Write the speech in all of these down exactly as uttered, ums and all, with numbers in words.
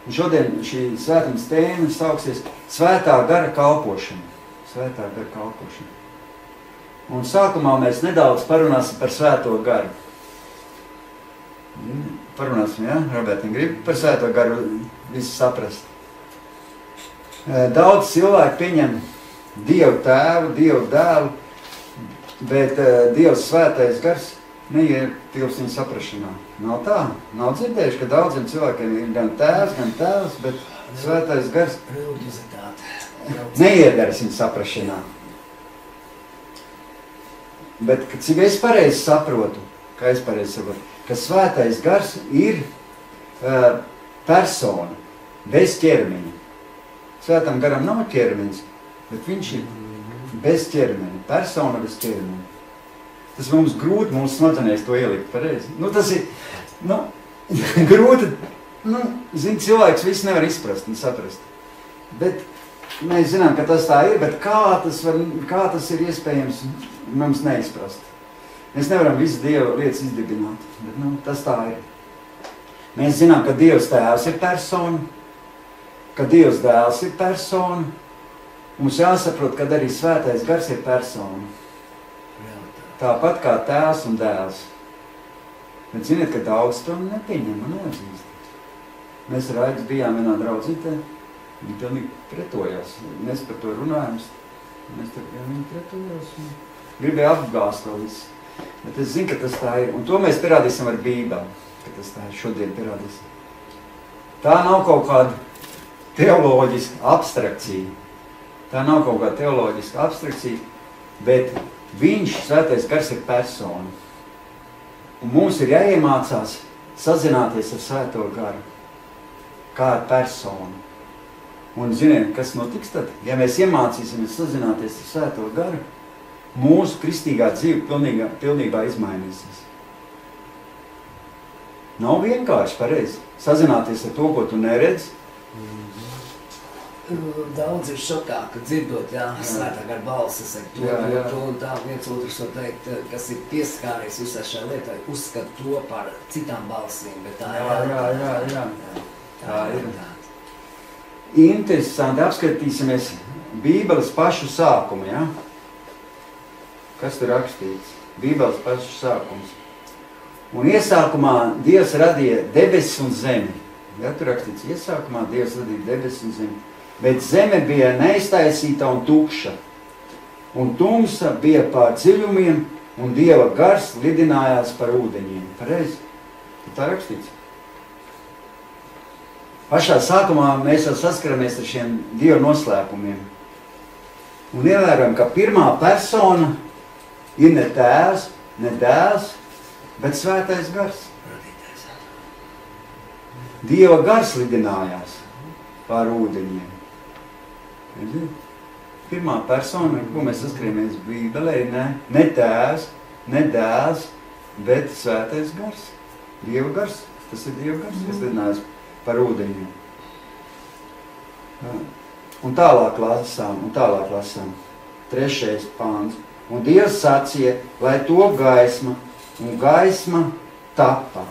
Un šodien šī svētums tēma sauksies Svētā gara kalpošana. Svētā gara kalpošana. Un sākumā mēs nedaudz parunāsim par Svēto garu. Parunāsim, jā? Robertiņ, grib par Svēto garu visu saprast. Daudz cilvēku pieņem Dievu tēvu, Dievu dēlu, bet Dievs Svētais gars neietilps viņa saprašanā. Nav tā. Nav dzirdējuši, ka daudziem cilvēkiem ir gan tēvs, gan tēvs, bet Svētais gars neiedaras viņa saprašanā. Bet, cik es pareizi saprotu, kā es pareizi saprotu, ka Svētais gars ir uh, persona, bez ķermeņa. Svētam garam nav ķermenis, bet viņš ir bez ķermeņa, persona bez ķermeņa. Tas mums grūti mūsu smadzenēs to ielikt pareizi. Nu, tas ir, nu, grūti, nu, zin, cilvēks visu nevar izprast un saprast. Bet mēs zinām, ka tas tā ir, bet kā tas, var, kā tas ir iespējams mums neizprast. Mēs nevaram visu Dieva lietas izdibināt, bet, nu, tas tā ir. Mēs zinām, ka Dievs tēvs ir persona, ka Dievs dēls ir persona. Mums jāsaprot, ka arī Svētais gars ir persona. Tāpat kā tēvs un dēls. Bet ziniet, ka daudz to nepieņem un neatzīst. Mēs ar Aigis bijām vienā draudzītē, viņi pilnīgi pretojās. Mēs par to runājam, mēs tur ja viņi pretojās un gribēja apgāst to visu. Bet es zinu, ka tas tā ir. Un to mēs pierādīsim ar Bībeli, ka tas tā ir šodien pierādīsim. Tā nav kaut kāda teoloģiska abstrakcija. Tā nav kaut kāda teoloģiska abstrakcija, bet viņš, Svētais gars, ir persona. Un mums ir jāiemācās sazināties ar Svēto garu, kā ar personu. Un ziniet, kas notiks tad? Ja mēs iemācīsimies sazināties ar Svēto garu, mūsu kristīgā dzīve pilnībā, pilnībā izmainīsies. Nav vienkārši pareizi sazināties ar to, ko tu neredzi. Daudz ir šokā, ka dzirdot, jā, Svētā gara balsis ar to, jā, jā. to un tā, viens otrs var teikt, kas ir pieskāries visā šajā lietā, uzskat to par citām balsīm, bet tā jā, ir. Jā, jā, jā, jā. Tā, tā ir. Tā. Interesanti apskatīsimies Bībeles pašu sākumu, jā? Kas tur rakstīts? Bībeles pašu sākums. Un iesākumā Dievs radīja debesis un zemi. Jā, tur rakstīts, iesākumā Dievs radīja debesis un zemi. Bet zeme bija neiztaisīta un tukša, un tumsa bija pār dziļumiem, un Dieva gars lidinājās par ūdeņiem. Pareizi? Tā rakstīts. Pašā sākumā mēs jau saskaramies ar šiem Dieva noslēpumiem. Un ievērojam, ka pirmā persona ir ne tēvs, ne dēls, bet Svētais gars. Dieva gars lidinājās pār ūdeņiem. Pirmā persona, ko mēs saskaramies Bībelē, ir ne, ne tēvs, ne dēls, bet Svētais gars. Dieva gars. Tas ir Dieva gars, kas lidinājās par ūdeņiem. Un tālāk lasām, un tālāk lasām. Trešais pāns. Un Dievs sacīja, lai top gaisma, un gaisma tapa.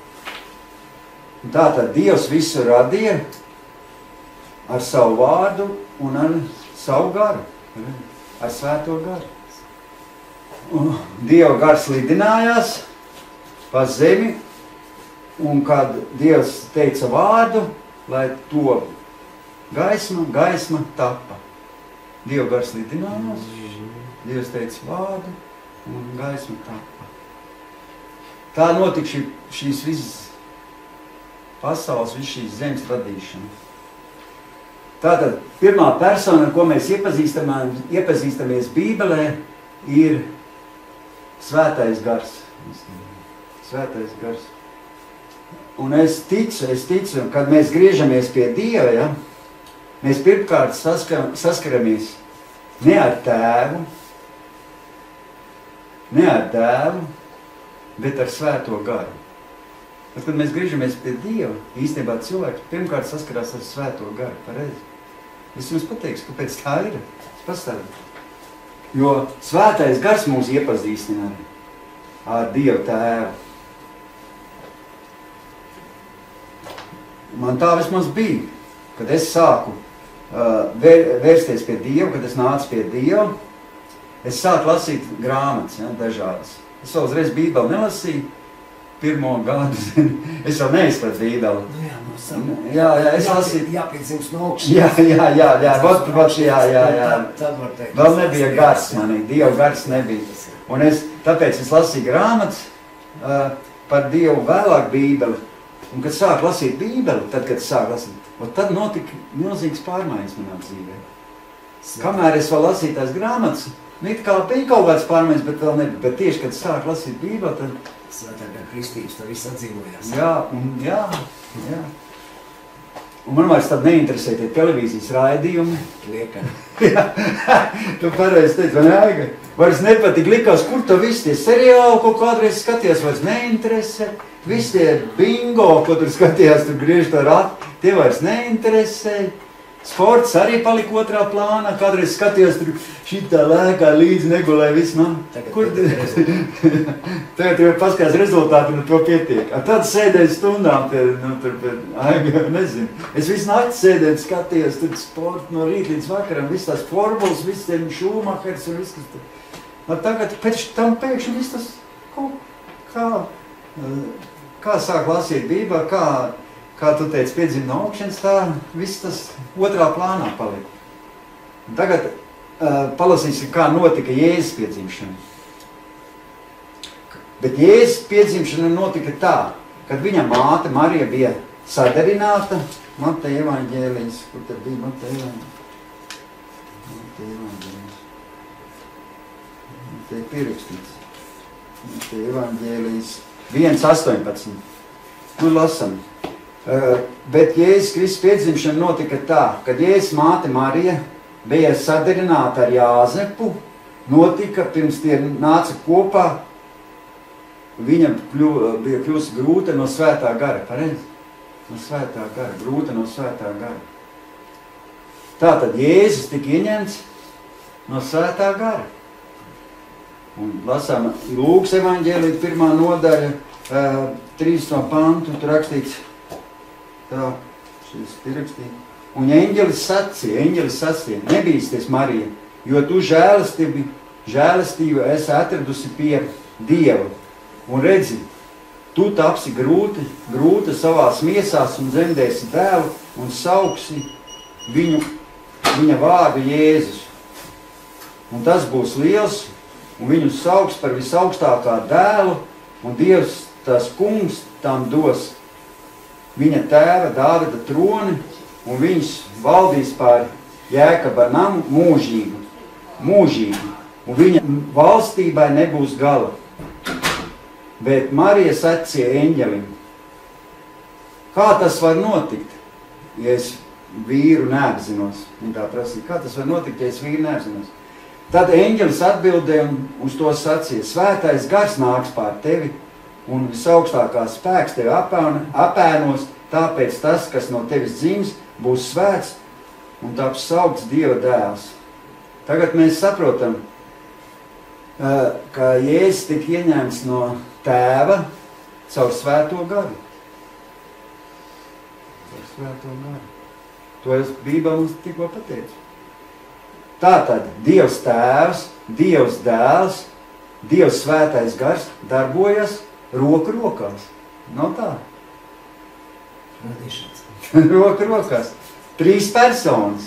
Un tātad Dievs visu radīja ar savu vārdu un ar savu garu, ar Svēto garu. Un Dieva gars lidinājās pa zemi, un kad Dievs teica vārdu, lai to gaisma, gaisma tapa. Dieva gars lidinājās, Dievs teica vārdu, un gaisma tapa. Tā notika šī, šīs visas pasaules, visas šīs zemes radīšana. Tātad pirmā persona, ar ko mēs iepazīstamies Bībelē, ir Svētais gars. Svētais gars. Un es ticu, es ticu, kad mēs griežamies pie Dieva, ja, mēs pirmkārt saskar, saskaramies ne ar tēvu, ne ar dēlu, bet ar Svēto garu. Bet, kad mēs griežamies pie Dieva, īstenībā cilvēks pirmkārt saskarās ar Svēto garu, pareizi. Es jums pateikšu, kāpēc tā ir. Es pastāvu. Jo Svētais gars mūs iepazīstina ar Dievu tēvu. man tā vismaz bija, kad es sāku uh, vēr, vērsties pie Dieva, kad es nācu pie Dieva, es sāku lasīt grāmatas, ja, dažādas. Es vēl uzreiz Bībeli nelasīju, pirmo gadu, es vēl neizpratu Bībeli. Nu jā, no sama. Jā, jā, es lasīju. Jāpiedzimst no augšas. Jā, jā, jā, jā, vat, vat, jā, jā, jā. Tad var teikt. Vēl nebija gars manī, Dieva gars nebija. Un es, tāpēc es lasīju grāmatas uh, par Dievu, vēlāk Bībeli. Un kad sāku lasīt Bībeli, tad, kad sāku lasīt, tad notika milzīgs pārmaiņas manā dzīvē. Kamēr es vēl lasīju tās grāmatas, nu it kā bija kaut kāds pārmaiņas, bet vēl nebija. Bet tieši, kad sāku lasīt Bībeli, tad... Svētā gara kristības, tad viss atdzīvojās. Jā, un jā, jā. Un man vairs tad neinteresē tie televīzijas raidījumi. Liekam. Jā, tu pareizi teici, vai ne? Vairs nepatīk, likās, kur to visi tie seriāli, ko kādreiz skaties, vairs neinteresē. Visi tie bingo, ko tur skatījās, tur griež to ratu, tie vairs neinteresē. Sports arī palika otrā plānā, kādreiz skatījos, tur šitā lēkā līdzi negulēja viss man. Tagad Kur tagad jau paskatās rezultāti, un to pietiek. A tad sēdēju stundām pie, nu, tur pie, aiga, nezinu. Es visu nakti sēdēju, skatījos, tur sportu no rīt līdz vakaram, viss tās formulas, viss tiem Šūmahers un viss, kas tur. A tagad pēc tam pēkšņi viss tas, kā, kā sāk lasīt Bībā, kā, kā tu teici, piedzim no augšanas, tā viss tas otrā plānā palika. Tagad uh, palasīsim, kā notika Jēzus piedzimšana. Bet Jēzus piedzimšana notika tā, kad viņa māte Marija bija sadarināta. Mateja evaņģēlijas, kur tad bija Mateja evaņģēlijas? Mateja evaņģēlijas. Te ir pierakstīts. Mateja evaņģēlijas viens astoņpadsmit. Nu, lasam. Uh, bet Jēzus Kristus piedzimšana notika tā, kad Jēzus māte Marija bija sadarināta ar Jāzepu, notika, pirms tie nāca kopā, viņa kļu, bija kļūst grūta no svētā gara, pareizi? No svētā gara, grūta no svētā gara. Tātad Jēzus tika ieņemts no svētā gara. Un lasām Lūkas evaņģēlija pirmā nodaļa, uh, trīs no pantu, tur rakstīts, tā, šis pierakstīja. Un eņģelis sacīja, eņģelis sacīja, nebīsties, Marija, jo tu žēlastību, žēlastību esi atradusi pie Dieva. Un redzi, tu tapsi grūti, grūta savās miesās un dzemdēsi dēlu un sauksi viņu, viņa vārdu Jēzus. Un tas būs liels, un viņu sauks par visaugstākā dēlu, un Dievs, tas kungs, tam dos viņa tēva Dāvida troni, un viņš valdīs pār Jēkaba namu mūžīgi, mūžīgi, un viņa valstībai nebūs gala. Bet Marija sacīja eņģelim, kā tas var notikt, ja es vīru neapzinos? Viņa tā prasīja, kā tas var notikt, ja es vīru neapzinos? Tad eņģelis atbildēja un uz to sacīja, svētais gars nāks pār tevi, un visaugstākās spēks tevi apēnos, tāpēc tas, kas no tevis dzims, būs svēts un taps saukts Dieva dēls. Tagad mēs saprotam, ka Jēzus tika ieņemts no tēva caur svēto garu. Caur svēto garu. To es Bībelē mums tikko pateicu. Tātad Dievs tēvs, Dievs dēls, Dievs svētais gars darbojas roku rokās. Nav tā? Radīšanas. Roku rokās. Trīs personas.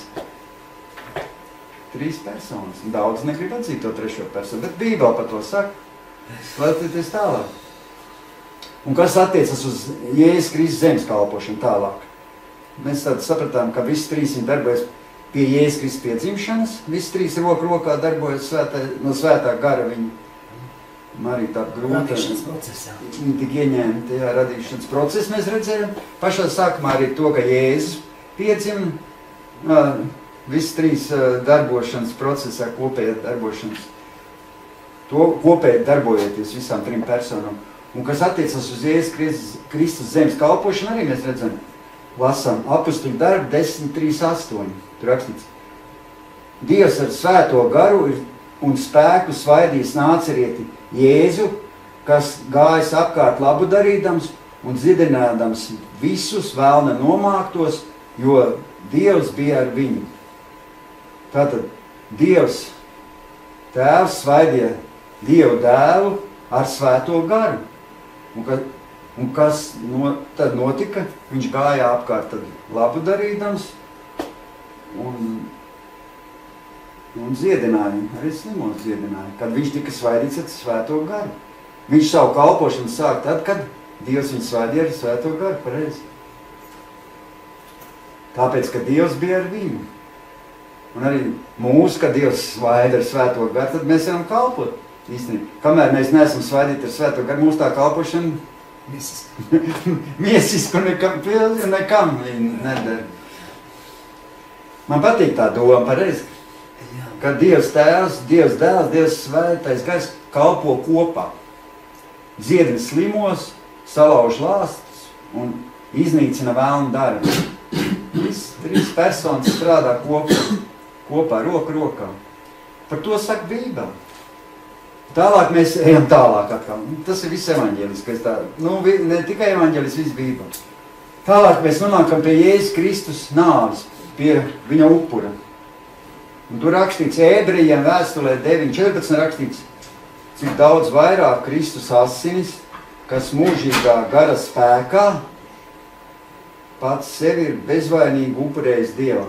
Trīs personas. Daudz negrib atzīt to trešo personu, bet Bībele par to saka. Lai tas tālāk. Un kas attiecas uz Jēzus Kristus zemes kalpošanu tālāk? Mēs tad sapratām, ka visi trīs viņi darbojas pie Jēzus Kristus piedzimšanas. Visi trīs roku rokā darbojas svētā, no svētā gara viņi. Marija tā grūta. Radīšanas procesā. Viņa tik ieņēma tajā radīšanas procesā. Mēs redzējām pašā sākumā arī to, ka Jēzus piedzima uh, visi trīs uh, darbošanas procesā, kopēja darbošanas. To kopēji darbojoties visām trim personām. Un kas attiecas uz Jēzus Kristus, Kristus zemes kalpošanu, arī mēs redzam, lasām apustuļu darbu desmit trīs astoņi. Tur rakstīts. Dievs ar svēto garu un spēku svaidīs Nācerieti Jēzu, kas gājas apkārt labu darīdams un dziedinādams visus vēlna nomāktos, jo Dievs bija ar viņu. Tātad Dievs Tēvs svaidīja Dievu dēlu ar svēto garu. Un, ka, un kas no, tad notika? Viņš gāja apkārt tad labu darīdams un, un dziedināja, arī slimos dziedināja, kad viņš tika svaidīts ar svēto garu. Viņš savu kalpošanu sāk tad, kad Dievs viņu svaidīja ar svēto garu, pareizi. Tāpēc, ka Dievs bija ar viņu. Un arī mūsu, kad Dievs svaida ar svēto garu, tad mēs varam kalpot. Īstenībā, kamēr mēs neesam svaidīti ar svēto garu, mūsu tā kalpošana miesisku nekam, nekam nedara. Man patīk tā doma, pareizi, ka Dievs Tēvs, Dievs Dēls, Dievs Svētais Gars kalpo kopā. Dziedina slimos, salauž lāstus un iznīcina vēlnu darbu. Visi trīs personas strādā kopā, kopā, roku rokā. Par to saka Bībele. Tālāk mēs ejam tālāk atkal. Tas ir viss evaņģēliskais. Tā. Nu, ne tikai evaņģēlis, viss Bībele. Tālāk mēs nonākam pie Jēzus Kristus nāves, pie viņa upura. Un tur rakstīts Ebrejiem vēstulē deviņi četrpadsmit rakstīts, cik daudz vairāk Kristus asinis, kas mūžīgā gara spēkā pats sevi ir bezvainīgi upurējis Dievam.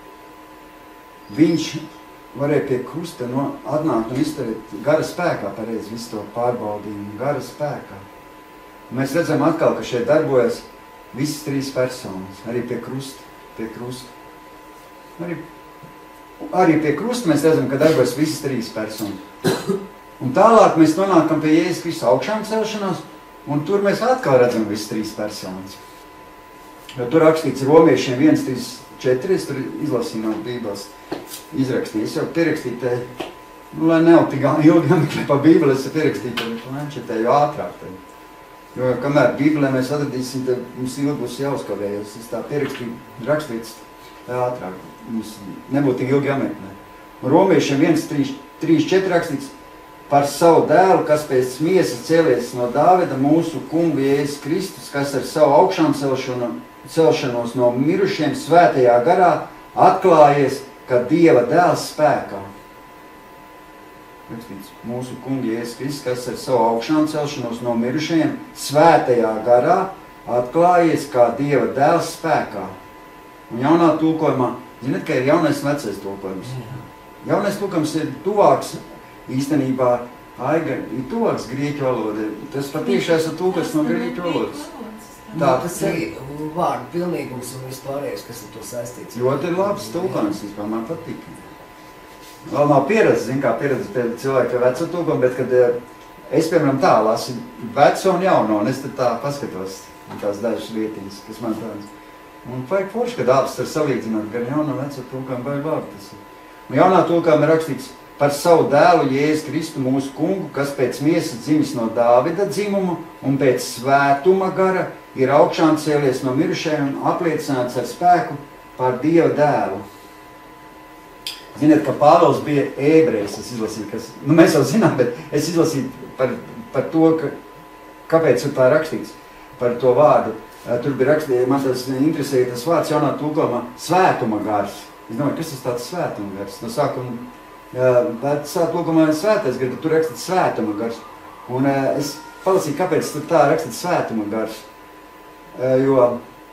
Viņš varēja pie krusta no, atnākt un izturēt gara spēkā, pareizi, visu to pārbaudījumu, gara spēkā. Un mēs redzam atkal, ka šeit darbojas visas trīs personas, arī pie krusta, pie krusta. Arī, arī pie krusta mēs redzam, ka darbojas visas trīs personas. Un tālāk mēs nonākam pie Jēzus Kristus augšām celšanās, un tur mēs atkal redzam visas trīs personas. Jo tur rakstīts romiešiem viens, trīs, četri, es tur izlasīju no Bībeles izrakstīju. Es jau pierakstīju te, nu, lai nav tik ilgi jāmeklē pa Bībeli, es pierakstīju te planšetē, jo ātrāk te. Jo kamēr Bībelē mēs atradīsim, te mums ilgi būs jāuzkavējas. Es tā pierakstīju, rakstīts ātrāk, mums nebūtu tik ilgi jāmeklē. Un romiešiem viens, trīs, četri rakstīts, par savu dēlu, kas pēc miesas cēlies no Dāvida, mūsu kungu Jēzus Kristus, kas ar savu augšām celšanu, celšanos no mirušiem svētajā garā atklājies, ka Dieva dēls spēkā. Rakstīts, mūsu kungu Jēzus Kristus, kas ar savu augšām celšanos no mirušiem svētajā garā atklājies, kā Dieva dēls spēkā. Un jaunā tulkojumā, zināt, ka ir jaunais vecais tulkojums. Jaunais tulkojums ir tuvāks īstenībā, aiga ir tuvāks grieķu valoda. Tas patiešās ir tulkas no grieķu valodas. Tā, tas ir vārdu pilnīgums un vispārējais, kas ir to saistīts. Ļoti labs tulkojums, vispār man patīk. Vēl nav pieredze, zin kā pieredze pie cilvēka veco tulkojumu, bet kad es, piemēram, tā lasu veco un jauno, un es tad tā paskatos tās dažas vietiņas, kas man tādas. Un vajag forši, kad abas var salīdzināt, gan jauno veco tulkojumu vai labi tas ir. Un jaunā tulkojumā ir rakstīts, par savu dēlu Jēzu Kristu mūsu kungu, kas pēc miesas dzimis no Dāvida dzimuma un pēc svētuma gara ir augšām cēlies no mirušajiem un apliecināts ar spēku par Dieva dēlu. Ziniet, ka Pāvils bija ebrejs, es izlasīju, kas, nu mēs jau zinām, bet es izlasīju par, par to, ka, kāpēc ir tā rakstīts, par to vārdu. Tur bija rakstīts, man tas interesēja tas vārds jaunā tulkojumā, svētuma gars. Es domāju, kas tas tāds svētuma gars? No sākuma, bet tulkojumā ir svētais gars, bet tur rakstīts svētuma gars. Un es palasīju, kāpēc tur tā rakstīts svētuma gars. Jo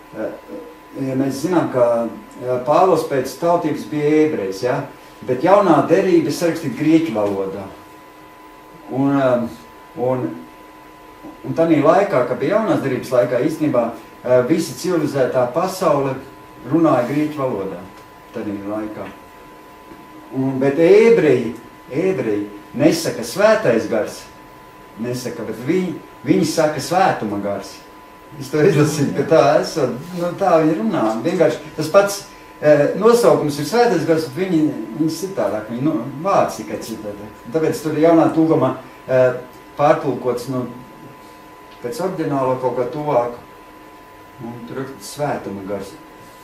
ja mēs zinām, ka Pāvils pēc tautības bija ebrejs, ja? Bet jaunā derība ir sarakstīta grieķu valodā. Un, un, un tādā laikā, ka bija jaunās derības laikā, īstenībā visa civilizētā pasaule runāja grieķu valodā. Tādā laikā. Un, bet ebreji, ebreji nesaka svētais gars, nesaka, bet viņi, viņi saka svētuma gars. Es to izlasīju, ka tā esot, nu tā viņi runā. Vienkārši tas pats e, nosaukums ir svētais gars, bet viņi, viņi citādāk, viņi nu, vārds tikai citādāk. Tāpēc tur jaunā tulkumā e, pārtulkots, nu, pēc oriģinālo kaut kā tuvāku. Un tur rakstīts svētuma gars.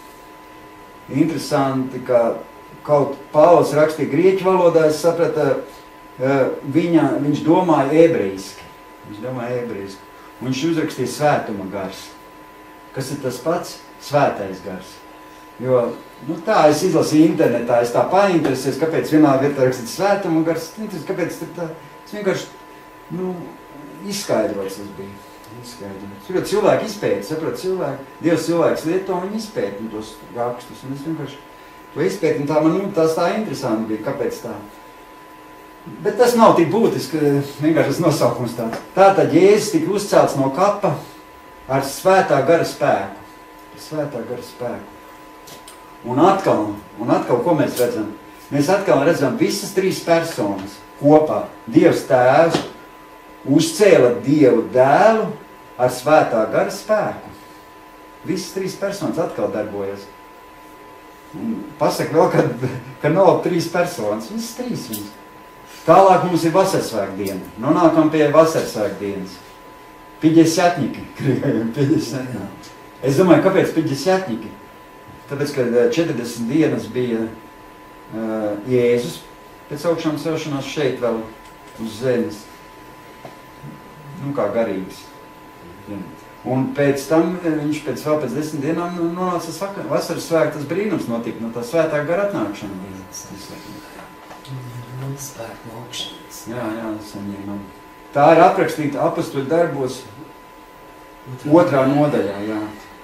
Interesanti, ka kaut Pāvils rakstīja grieķu valodā, es sapratu, e, viņa, viņš domāja ebrejiski. Viņš domāja ebrejiski. Un viņš uzrakstīja svētuma gars. Kas ir tas pats? Svētais gars. Jo, nu tā, es izlasīju internetā, es tā painteresēs, kāpēc vienā vietā rakstīt svētuma gars, kāpēc tā, es vienkārši, nu, izskaidrots tas bija. Izskaidrots. Jo cilvēki izpēta, saprot, cilvēki, Dievs cilvēks lieto, viņi izpēta nu, tos rakstus, un es vienkārši to izpēta, un tā man, nu, tās tā interesanti bija, kāpēc tā. Bet tas nav tik būtiski, vienkārši tas nosaukums tāds. Tātad Jēzus tika uzcelts no kapa ar svētā gara spēku. Ar svētā gara spēku. Un atkal, un atkal, ko mēs redzam? Mēs atkal redzam visas trīs personas kopā. Dievs tēvs uzcēla Dievu dēlu ar svētā gara spēku. Visas trīs personas atkal darbojas. Un pasaka vēl, ka, ka nav trīs personas. Visas trīs viņas. Tālāk mums ir Vasarsvētdiena. Nonākam pie Vasarsvētdienas. Piģesjatņiki. Piģesjatņiki. Es domāju, kāpēc piģesjatņiki? Tāpēc, ka četrdesmit dienas bija uh, Jēzus pēc augšām celšanās šeit vēl uz zemes. Nu, kā garīgs. Un pēc tam viņš pēc vēl pēc desmit dienām nonāca vasaras svētku, tas brīnums notika, no tā svētā gara atnākšana bija. Spēku no augšanas. Jā, jā, saņēmām. Tā ir aprakstīta apostoļu darbos otrā nodaļā, jā.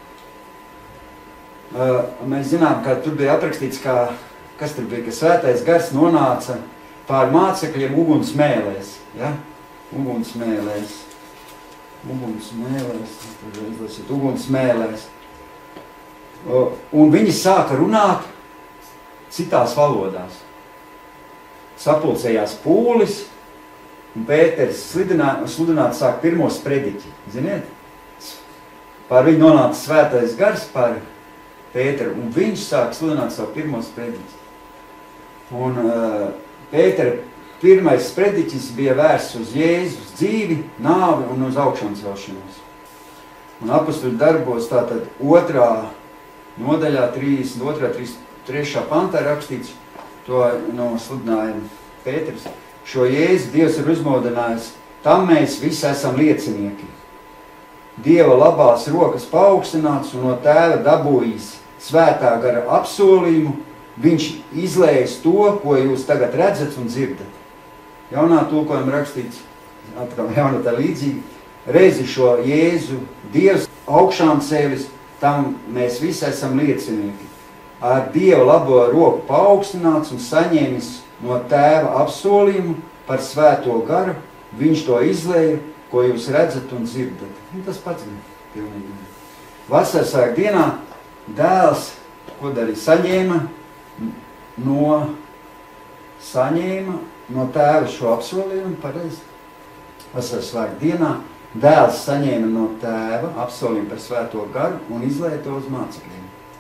Uh, mēs zinām, ka tur bija aprakstīts, kā, kas tur bija, ka svētais gars nonāca pār mācekļiem uguns mēlēs, ja? Uguns mēlēs. Uguns mēlēs, tur izlasīt, uguns mēlēs. Uh, un viņi sāka runāt citās valodās. Sapulcējās pūlis, un Pēters sludināt, sludināt sāk pirmo sprediķi, ziniet? Pār viņu nonāca svētais gars par Pēteru, un viņš sāk sludināt savu pirmo sprediķi. Un uh, Pētera pirmais sprediķis bija vērsts uz Jēzus dzīvi, nāvi un uz augšām celšanos. Un apostoļu darbos tātad otrā nodaļā, trīsdesmit otrā, trīsdesmit trešā pantā rakstīts, to no sludinājuma Pēters. Šo Jēzu Dievs ir uzmodinājis, tam mēs visi esam liecinieki. Dieva labās rokas paaugstināts un no tēva dabūjis svētā gara apsolījumu, viņš izlējas to, ko jūs tagad redzat un dzirdat. Jaunā tulkojuma rakstīts, atkal jaunā tā līdzīgi, reizi šo Jēzu Dievs augšām cēlis, tam mēs visi esam liecinieki. Ar Dieva labo roku paaugstināts un saņēmis no tēva apsolījumu par svēto garu, viņš to izlēja, ko jūs redzat un dzirdat. Un tas pats bija pilnīgi. Vasarsvētku dienā dēls, ko darīja, saņēma no, saņēma no tēva šo apsolījumu, pareizi. Vasarsvētku dienā dēls saņēma no tēva apsolījumu par svēto garu un izlēja to uz mācekļiem.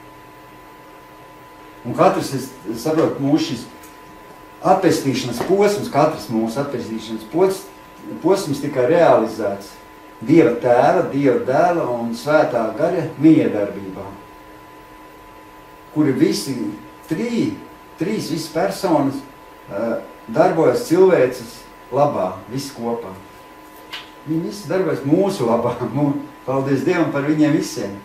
Un katrs, es saprotu, mūsu šis atpestīšanas posms, katrs mūsu atpestīšanas posms, posms tika realizēts Dieva tēva, Dieva dēla un svētā gara miedarbībā, kuri visi trī, trīs visas personas uh, darbojas cilvēces labā, visi kopā. Viņi visi darbojas mūsu labā, mū, paldies Dievam par viņiem visiem.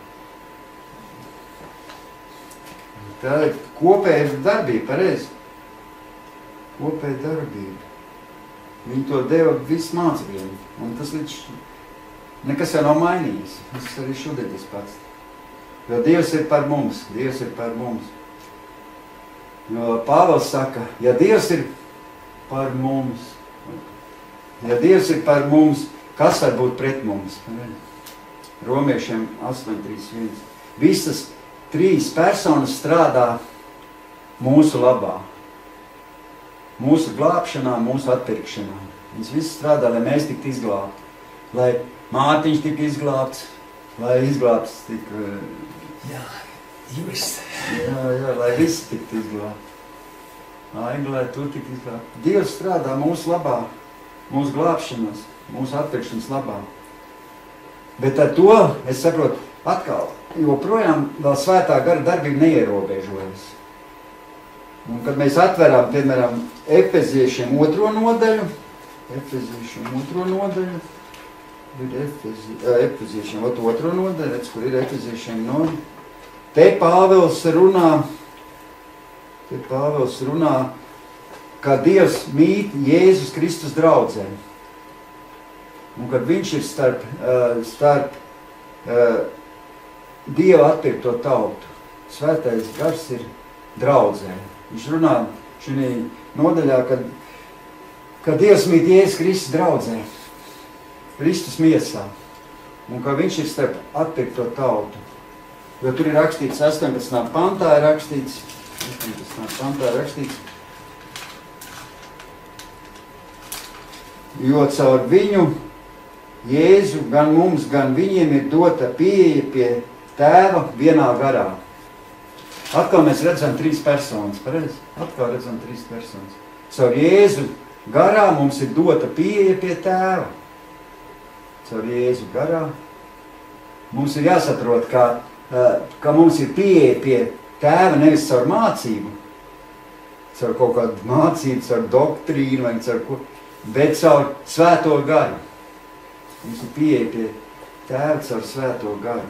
Tā ir kopēja darbība, pareizi. Kopēja darbība. Viņi to deva visu mācekļiem. Un tas līdz nekas jau nav mainījies. Tas arī šodien tas pats. Jo Dievs ir par mums. Dievs ir par mums. Jo Pāvils saka, ja Dievs ir par mums, ja Dievs ir par mums, kas var būt pret mums? Romiešiem astoņi trīsdesmit viens. Visas trīs personas strādā mūsu labā, mūsu glābšanā, mūsu atpirkšanā. Viņas visi strādā, lai mēs tiktu izglābti, lai Mārtiņš tika izglābts, lai izglābts tika... Jā, jūs. Jā, jā, lai visi tiktu izglābti. Aiga, lai tu tiktu izglābti. Dievs strādā mūsu labā, mūsu glābšanas, mūsu atpirkšanas labā. Bet ar to, es saprotu, atkal, joprojām vēl svētā gara darbība neierobežojas. Un, kad mēs atveram, piemēram, Efeziešiem otro nodaļu, Efeziešiem otro nodaļu, ir Efeziešiem, ot otro nodaļu, redz, kur ir Efeziešiem nodaļu. Te Pāvils runā, te Pāvils runā, kā Dievs mīt Jēzus Kristus draudzē. Un kad viņš ir starp, starp Dieva atpirkto tautu. Svētais gars ir draudzē. Viņš runā šī nodaļā, kad, kad Dievs mīt Jēzus Kristus draudzē. Kristus miesā. Un ka viņš ir starp atpirkto tautu. Jo tur ir rakstīts, astoņpadsmitā pantā ir rakstīts, astoņpadsmitā pantā ir rakstīts, jo caur viņu, Jēzu, gan mums, gan viņiem ir dota pieeja pie Tēva vienā garā. Atkal mēs redzam trīs personas, pareizi? Atkal redzam trīs personas. Caur Jēzu garā mums ir dota pieeja pie Tēva. Caur Jēzu garā. Mums ir jāsaprot, ka, ka mums ir pieeja pie Tēva nevis caur mācību, caur kaut kādu mācību, caur doktrīnu vai caur ko, bet caur svēto garu. Mums ir pieeja pie Tēva caur svēto garu.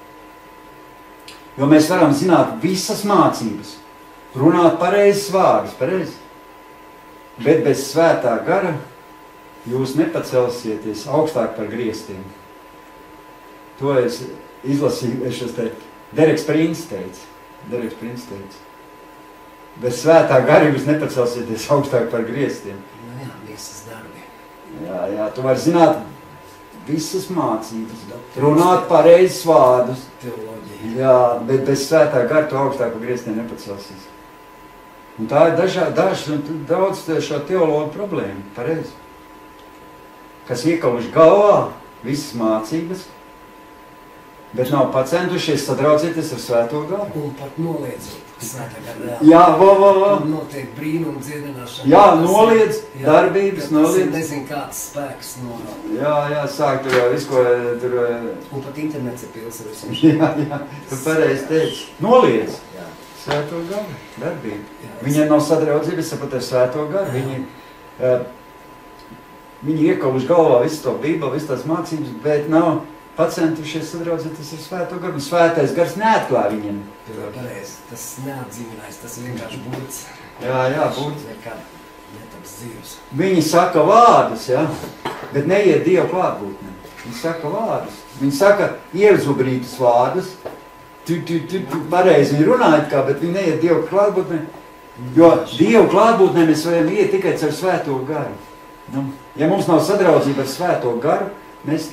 Jo mēs varam zināt visas mācības, runāt pareizes vārdus, pareizi. Bet bez svētā gara jūs nepacelsieties augstāk par griestiem. To es izlasīju, es te Dereks Prins teica. Dereks Prins teica. Bez svētā gara jūs nepacelsieties augstāk par griestiem. Nu jā, visas darbi. Jā, jā, tu vari zināt visas mācības, runāt pareizes vārdus. Teoloģija. Jā, bet bez svētā gara tu augstāk par griestiem nepacelsies. Un tā ir dažā, daž, daudz šo teologu problēmu, pareizi. Kas iekauši galvā visas mācības, bet nav pacentušies sadraudzieties ar svēto garu. Un pat noliedzot svētā gara. Jā, vo, vo, vo. Un notiek brīnuma dziedināšana. Jā, noliedz, jā, darbības noliedz. Tas ir nezinu kāds spēks no... Jā, jā, sāk tur jau visu, ko tur... Un pat internets ir pils ar visam. Jā, jā, tu pareizi teici. Noliedz. Jā. Svēto garu, darbību. Jā, viņiem nav sadraudzības ar svēto garu. Viņi, uh, viņi iekauši galvā visu to Bībeli, visu tās mācības, bet nav pacentušies sadraudzēties ar svēto garu. Un svētais gars neatklāja viņiem. Pareizi, tas neatdzīvinājis, tas ir vienkārši būts. Jā, jā, būts. Nekā netaps dzīves. Viņi saka vārdus, jā, bet neiet Dieva klātbūtnē. Viņi saka vārdus. Viņi saka iezubrītus vārdus. Tu, tu, tu, tu pareizi viņi runājat kā, bet viņi neiet Dieva klātbūtnē. Jo Dieva klātbūtnē mēs varam iet tikai ar svēto garu. Nu, ja mums nav sadraudzība ar svēto garu, mēs...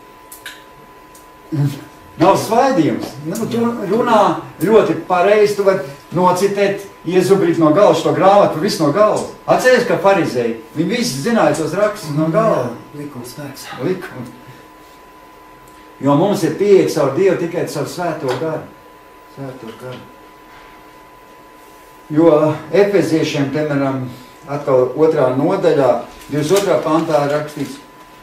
Nav svaidījums. Nu, tu runā ļoti pareizi, tu vari nocitēt, iezubrīt no galvas to grāmatu, visu no galvas. Atceries, ka farizēji, viņi visi zināja tos rakstus no galvas. Likuma spēks. Likuma. Jo mums ir pieeja caur Dievu tikai caur svēto garu. Svēto garu. Jo Efeziešiem, piemēram, atkal otrā nodaļā, divdesmit otrā pantā rakstīts,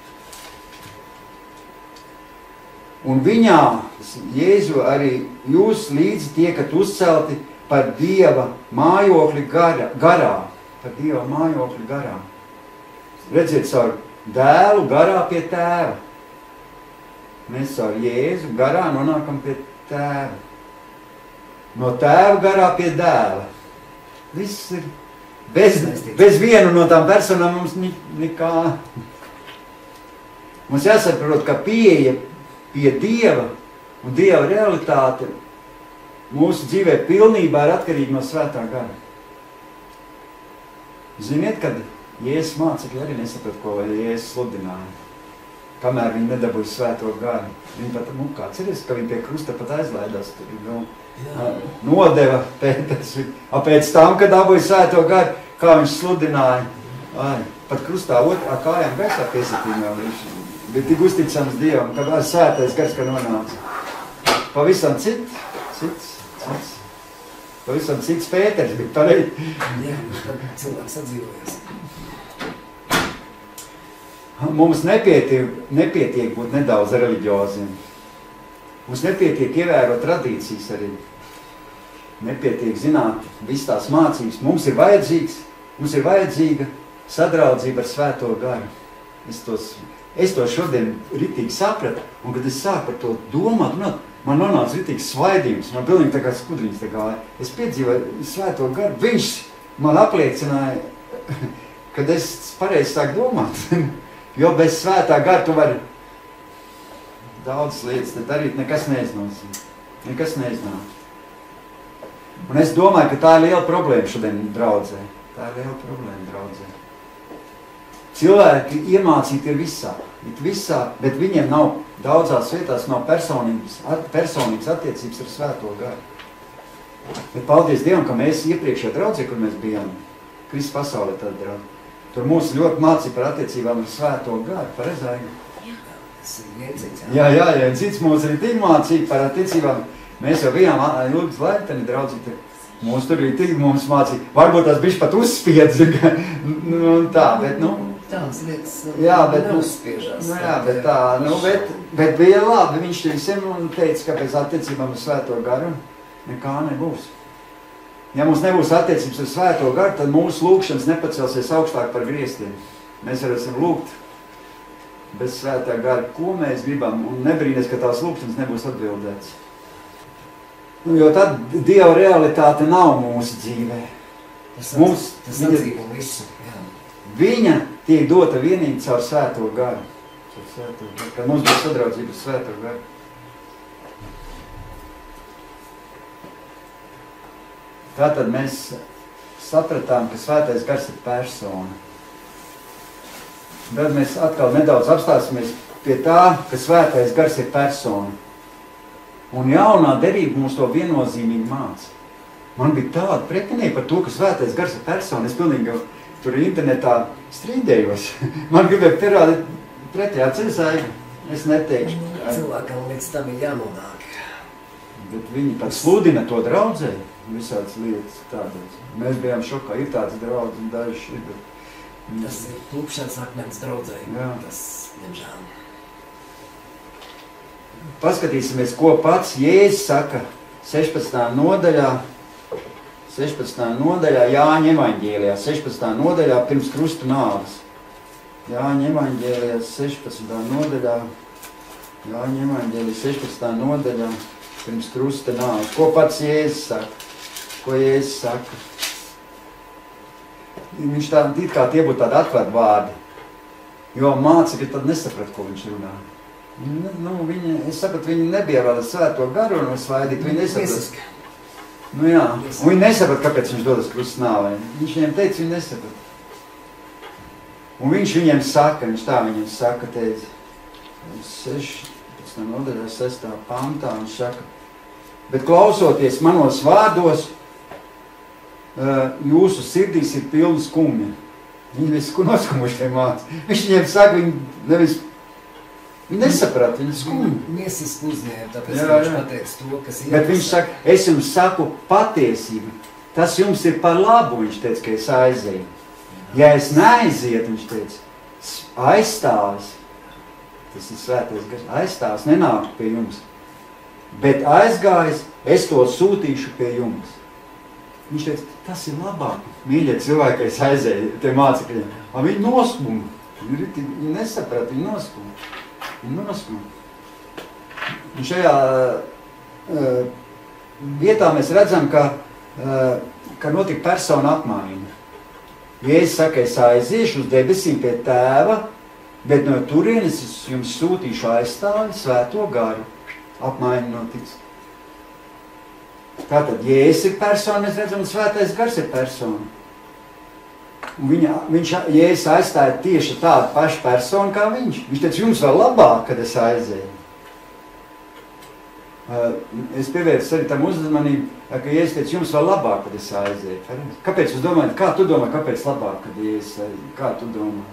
un viņā, Jēzu, arī jūs līdzi tiekat uzcelti par Dieva mājokli gara, garā. Par Dieva mājokli garā. Redziet, caur dēlu garā pie Tēva. Mēs caur Jēzu garā nonākam pie Tēva. No Tēva garā pie dēla. Viss ir bez, bez vienu no tām personām mums nekā. Mums jāsaprot, ka pieeja pie Dieva un Dieva realitāte mūsu dzīvē pilnībā ir atkarīga no svētā gara. Ziniet, kad Jēzus mācekļi arī nesaprot, ko Jēzus sludināja. Kamēr viņi nedabūja svēto garu. Viņi pat, nu, kāds ir, ka viņi pie krusta pat aizlaidās. Tur, nu, nodeva Pēters. Pēc tam, kad dabūja svēto garu, kā viņš sludināja. Ai, pat krustā otrā kājām gaisā piesatījumā viņš bija tik uzticams Dievam, kad ar svētais gars, ka nonāca. Pavisam cits, cits, cits. Pavisam cits Pēters bija pareizi. Jā, tad cilvēks atdzīvojas. Mums nepietiek, nepietiek būt nedaudz reliģioziem. Mums nepietiek ievērot tradīcijas arī. Nepietiek zināt visas tās mācības. Mums ir vajadzīgs, mums ir vajadzīga sadraudzība ar svēto garu. Es, tos, es to šodien ritīgi sapratu, un kad es sāku par to domāt, runāt, man nonāca ritīgs svaidījums, man pilnīgi tā kā skudriņas tā kā, es piedzīvoju svēto garu, viņš man apliecināja, kad es pareizi sāku domāt, jo bez svētā gara tu vari daudzas lietas te darīt, nekas neiznās, nekas neiznās. Un es domāju, ka tā ir liela problēma šodien draudzē, tā ir liela problēma draudzē. Cilvēki iemācīti ir visā, ir visā, bet viņiem nav daudzās vietās nav personības, at, personības attiecības ar svēto garu. Bet paldies Dievam, ka mēs iepriekšējā draudzē, kur mēs bijām, Kristus pasaulē tad draudz. Tur mūs ļoti mācīja par attiecībām ar svēto garu, par Ezaigu. Jā, jā, jā, cits mūs arī tik mācīja par attiecībām. Mēs jau bijām Ilgas Laitani draudzīti. Mūs tur arī tik mums mācīja. Varbūt tās bišķi pat uzspiedz, nu, tā, bet, nu, tādas lietas jā, bet, neuzspiežās. Nu, jā, bet tā, nu, bet, bet bija labi. Viņš visiem teica, ka pēc attiecībām ar svēto garu nekā nebūs. Ja mums nebūs attiecības ar svēto garu, tad mūsu lūkšanas nepacelsies augstāk par griestiem. Mēs varam lūgt bez svētā gara, ko mēs gribam, un nebrīnies, ka tās lūkšanas nebūs atbildētas. Nu, jo tad Dieva realitāte nav mūsu dzīvē. Tas, mums, tas atzīvo visu. Jā. Viņa tiek dota vienīgi caur svēto garu. Caur svēto garu. Kad mums būs sadraudzība ar svēto garu. Tātad mēs sapratām, ka svētais gars ir persona. Tad mēs atkal nedaudz apstāsimies pie tā, ka svētais gars ir persona. Un jaunā derība mums to viennozīmīgi māca. Man bija tāda pretinība par to, ka svētais gars ir persona. Es pilnīgi tur internetā strīdējos. Man gribēja pierādīt pretējā ceļsaiga. Es neteikšu. Cilvēkam līdz tam ir jānonāk. Bet viņi pat sludina to draudzē. Visādas lietas tādas. Mēs bijām šokā. Ir tāds draudz un daži ir. Bet... Tas ir klupšanas akmens draudzē. Jā. Tas, nemžēl. Paskatīsimies, ko pats Jēzus saka sešpadsmitā nodaļā, sešpadsmitā nodaļā Jāņa evaņģēlijā, sešpadsmitā nodaļā pirms krusta nāves. Jāņa evaņģēlijā, sešpadsmitā nodaļā, Jāņa evaņģēlijā, sešpadsmitā nodaļā pirms krusta nāves. Ko pats Jēzus saka? Ko Jēzus saka? Viņš tā, it kā tie būtu tādi atklāti vārdi, jo mācekļi tad nesaprat, ko viņš runā. Nu, viņi, es sapratu, viņi nebija vēl svēto garu un svaidīt, viņi nesaprat. Nu jā, un viņi nesaprat, kāpēc viņš dodas krusta nāvē. Viņš viņiem teica, viņi nesaprat. Un viņš viņiem saka, viņš tā viņiem saka, teica, sešpadsmitā nodaļā, sestā pantā, viņš saka, bet klausoties manos vārdos, jūsu sirdīs ir pilnas skumja. Viņi visi noskumuši tie māci. Viņš viņiem saka, viņi nevis Viņi nesaprat, viņi skumji. Miesiski uzņēma, tāpēc jā, viņš jā. pateica to, kas ir. Bet viņš saka, es jums saku patiesību. Tas jums ir par labu, viņš teica, ka es aizēju. Ja es neaizietu, viņš teica, aizstāvis, tas ir svētais gars, aizstāvis nenāk pie jums. Bet aizgājis, es to sūtīšu pie jums. Viņš teica, tas ir labāk. Mīļie cilvēki, es aizēju, tie mācekļi. Viņi noskuma. Viņi, viņi nesaprat, viņi noskuma. Un šajā uh, vietā mēs redzam, ka, uh, ka notika persona apmaiņa. Jēzus saka, es aiziešu uz debesīm pie tēva, bet no turienes es jums sūtīšu aizstāvi svēto garu. Apmaiņa notiks. Tātad Jēzus ir persona, mēs redzam, svētais gars ir persona. Un viņa, viņš, Jēzus aizstāja tieši tādu pašu personu kā viņš. Viņš teica, jums vēl labāk, kad es aizēju. Uh, es pievērstu arī tam uzmanību, ka Jēzus teica, jums vēl labāk, kad es aizēju. Kāpēc jūs domājat, kā tu domā, kāpēc labāk, kad Jēzus aizēju? Kā tu domā?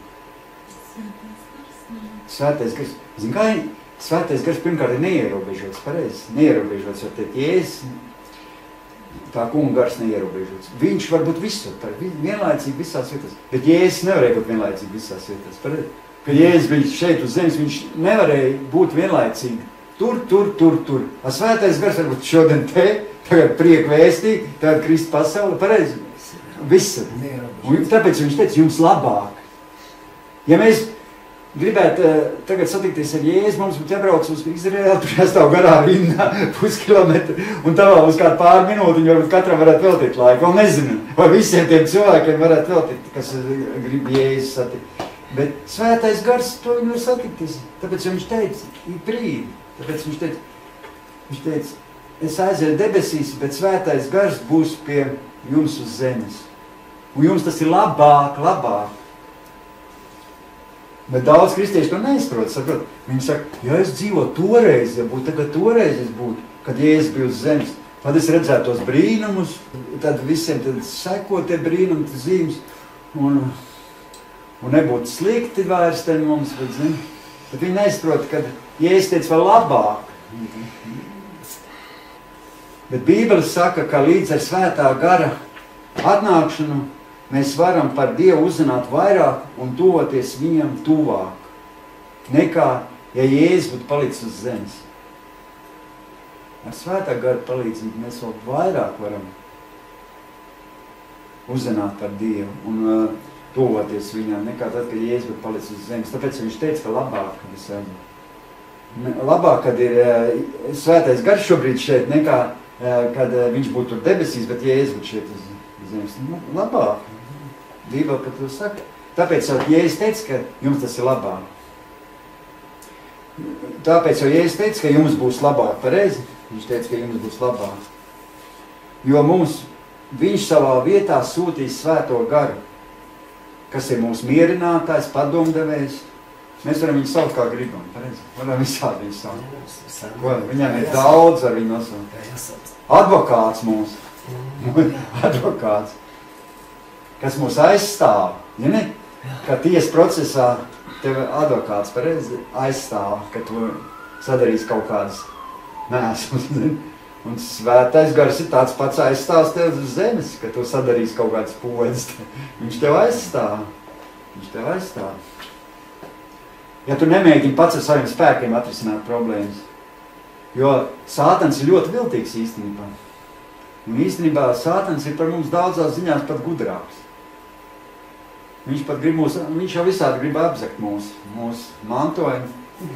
Svētais gars. Zin, kā svētais gars pirmkārt ir neierobežots, pareizi? Neierobežots, jo teikt, Jēzus tā kunga gars neierobežots. Viņš var būt visur, vienlaicīgi visās vietās. Bet Jēzus nevarēja būt vienlaicīgi visās vietās. Kad Jēzus bija šeit uz zemes, viņš nevarēja būt vienlaicīgi. Tur, tur, tur, tur. A svētais gars varbūt šodien te, tagad prieku vēstī, tagad Kristu pasauli, pareizi. Visur. Un tāpēc viņš teica, jums labāk. Ja mēs gribētu tagad satikties ar Jēzu, mums būtu jābrauc uz Izraēlu, tur jāstāv garā rindā puskilometru, un tā vēl uz kādu pār minūti, un varbūt katram varētu veltīt laiku. Vēl nezinu, vai visiem tiem cilvēkiem varētu veltīt, kas grib Jēzu satikt. Bet svētais gars to viņi var satikties. Tāpēc viņš teica, ir brīdi. Tāpēc viņš teica, viņš teica, es aizēju debesīs, bet svētais gars būs pie jums uz zemes. Un jums tas ir labāk, labāk. Bet daudz kristieši to neizprot, saprot. Viņi saka, ja es dzīvotu toreiz, ja būtu tagad toreiz es būtu, kad Jēzus bija uz zemes, tad es redzētu tos brīnumus, tad visiem tad seko tie brīnumi, tas zīmes, un, un nebūtu slikti vairs te mums, bet, zin, bet viņi neizprot, kad Jēzus teica vēl labāk. Bet Bībele saka, ka līdz ar svētā gara atnākšanu mēs varam par Dievu uzzināt vairāk un tuvoties viņam tuvāk, nekā, ja Jēzus būtu palicis uz zemes. Ar svētā gara palīdzību mēs vēl vairāk varam uzzināt par Dievu un uh, tuvoties viņam, nekā tad, kad Jēzus būtu palicis uz zemes. Tāpēc viņš teica, ka labāk, kad es esmu. Labāk, kad ir uh, svētais gars šobrīd šeit, nekā, uh, kad uh, viņš būtu tur debesīs, bet Jēzus būtu šeit uz zemes. Nu, labāk. Bībele par to saka. Tāpēc jau Jēzus teica, ka jums tas ir labāk. Tāpēc jau Jēzus teica, ka jums būs labāk. Pareizi? Viņš teica, ka jums būs labāk. Jo mums, viņš savā vietā sūtīs svēto garu, kas ir mūsu mierinātājs, padomdevējs. Mēs varam viņu saukt kā gribam. Pareizi? Varam visādi viņu saukt. Viņam ir daudz ar viņu nosaukt. Advokāts mūs. Advokāts. Kas mūs aizstāv, ja ne? Ka tiesa procesā tev advokāts pareizi aizstāv, ka tu sadarīsi kaut kādas mēsmas. Un svētais gars ir tāds pats aizstāvs tev uz zemes, ka tu sadarīsi kaut kādas podas. Viņš tev aizstāv. Viņš tev aizstāv. Ja tu nemēģini pats ar saviem spēkiem atrisināt problēmas, jo Sātans ir ļoti viltīgs īstenībā. Un īstenībā Sātans ir par mums daudzās ziņās pat gudrāks. Viņš pat grib mūs, viņš jau visādi grib apzakt mūsu, mūsu mantojumu.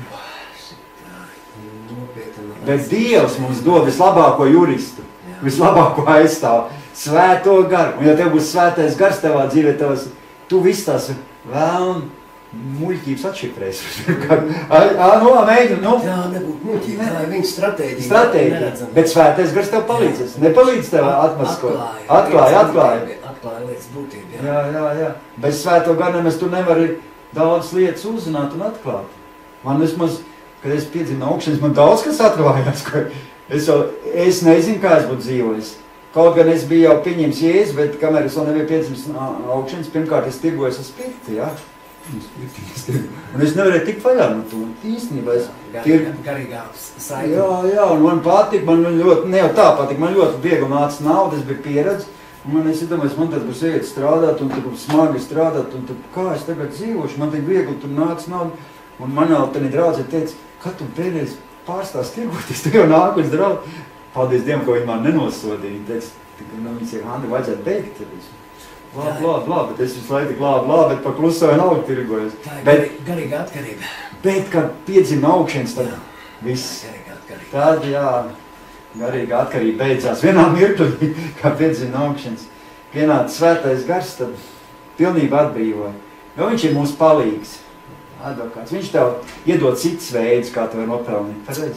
Bet Dievs mums dod vislabāko juristu, vislabāko aizstāvu, svēto garu. Un ja tev būs svētais gars tevā dzīvē, tevas, tu viss tās vēlm muļķības atšifrēs. Nu, mēģinu, nu. Jā, nebūtu muļķība, tā ir viņa stratēģija. Stratēģija, bet svētais gars tev palīdzēs. Nepalīdz tev atmaskot. Atklāja, atklāja. Atklāja lietas būtību, jā. Jā, jā, jā. Bez svēto garu nemaz tu nevari daudz lietas uzzināt un atklāt. Man vismaz, kad es piedzimu no augšanas, man daudz kas atklājās. Es, jau, es nezinu, kā es būtu dzīvojis. Kaut gan es biju jau pieņems Jēzu, bet kamēr es vēl nebiju piedzimis no augšanas, pirmkārt es tirgojos ar spirti, jā. Un es nevarēju tikt vaļā no to. Īstenībā es... Gar, garīgā saita. Jā, jā, un man patika, man ļoti, ne jau tā patika, man ļoti viegli nāca nauda, es biju pieredzi. Un man es domāju, man tad būs iet strādāt, un tur smagi strādāt, un tur kā es tagad dzīvošu, man tik viegli tur nāca nauda. Un man vēl tad draudzē teica, kad tu pēdējais pārstās tirgoties, tu jau nāku uz draudz. Paldies Dievam, ka viņi man nenosodīja. Viņi teica, nu, viņi saka, Handi, vajadzētu beigt. Blā, blā, blā, bet es visu laiku blā, blā, bet pa kluso nav tirgojos. Tā ir bet, garīga atkarība. Bet, kad piedzima augšanas, tad jā, viss. Garīga atkarība. Tad, jā, garīga atkarība beidzās. Vienā mirklī, kā piedzima augšanas, pienāca svētais gars, tad pilnībā atbrīvoja. Jo viņš ir mūsu palīgs, advokāts. Viņš tev iedod cits veids, kā tu var nopelnīt. Pareizi?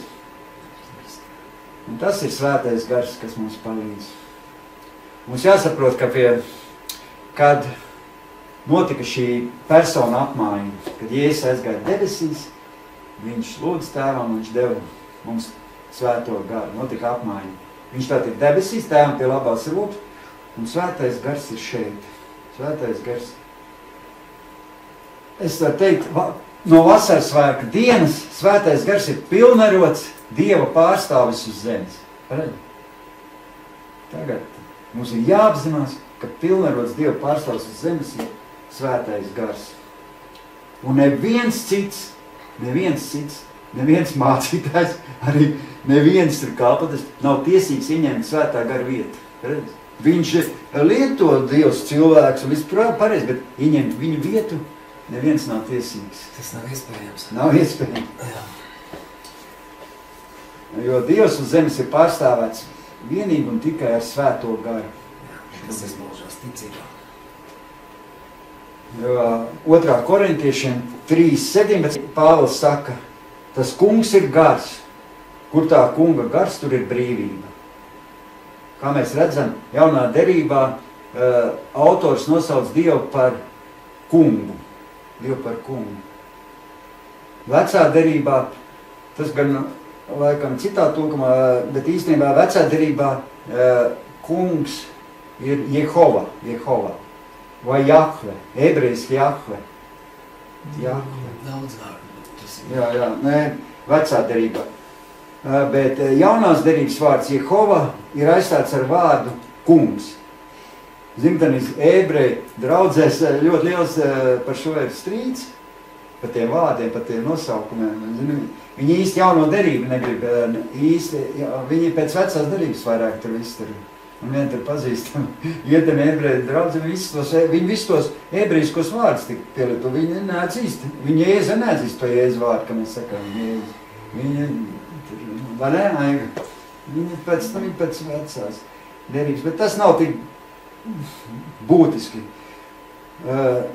Un tas ir svētais gars, kas mums palīdz. Mums jāsaprot, ka pie... Kad notika šī persona apmaiņa, kad Jēzus aizgāja debesīs, viņš lūdz tēvam, viņš deva mums svēto garu, notika apmaiņa. Viņš tātad ir debesīs, tēvam pie labās rokas, un svētais gars ir šeit. Svētais gars. Es varu teikt, no vasaras svētku dienas svētais gars ir pilnvarots Dieva pārstāvis uz zemes. Pareizi? Tagad mums ir jāapzinās, ka pilnvarots Dieva pārstāvs uz zemes ir svētais gars. Un neviens cits, neviens cits, neviens mācītājs, arī neviens tur kalpotais nav tiesīgs ieņemt svētā gara vietu. Viņš lieto Dievs cilvēks un viss pareizi, bet ieņemt viņu vietu neviens nav tiesīgs. Tas nav iespējams. Nav iespējams. Jā. Jo Dievs uz zemes ir pārstāvēts vienīgi un tikai ar svēto garu. Jā, tas izpaužās ticībā. Jo otrā korintiešiem trīs sedemnīcīt Pāvils saka, tas kungs ir gars. Kur tā kunga gars, tur ir brīvība. Kā mēs redzam, jaunā derībā uh, autors nosauc Dievu par kungu. Dievu par kungu. Vecā derībā, tas gan laikam citā tūkumā, bet īstenībā vecā derībā uh, kungs ir Jehova, Jehova. Vai Jahve, ebrejiski Jahve. Jahve. Daudz vārdu. Jā, jā, nē, vecā derībā. Bet jaunās derības vārds Jehova ir aizstāts ar vārdu kungs. Zimtanis ebreji draudzēs ļoti liels par šo ir strīds, par tiem vārdiem, par tiem nosaukumiem. Viņi īsti jauno derību negrib, īsti, jā, viņi pēc vecās derības vairāk tur viss tur. Un vien tur pazīstam, iedem ebreji draudzi, viņi visus tos ebrejiskos vārdus tik pielieto, viņi neatzīst. Viņi Jēzu neatzīst to Jēzu vārdu, ka mēs sakām Jēzu. Viņi, vai ne, Aiga? Viņi pēc, viņi pēc vecās derības, bet tas nav tik būtiski. Uh,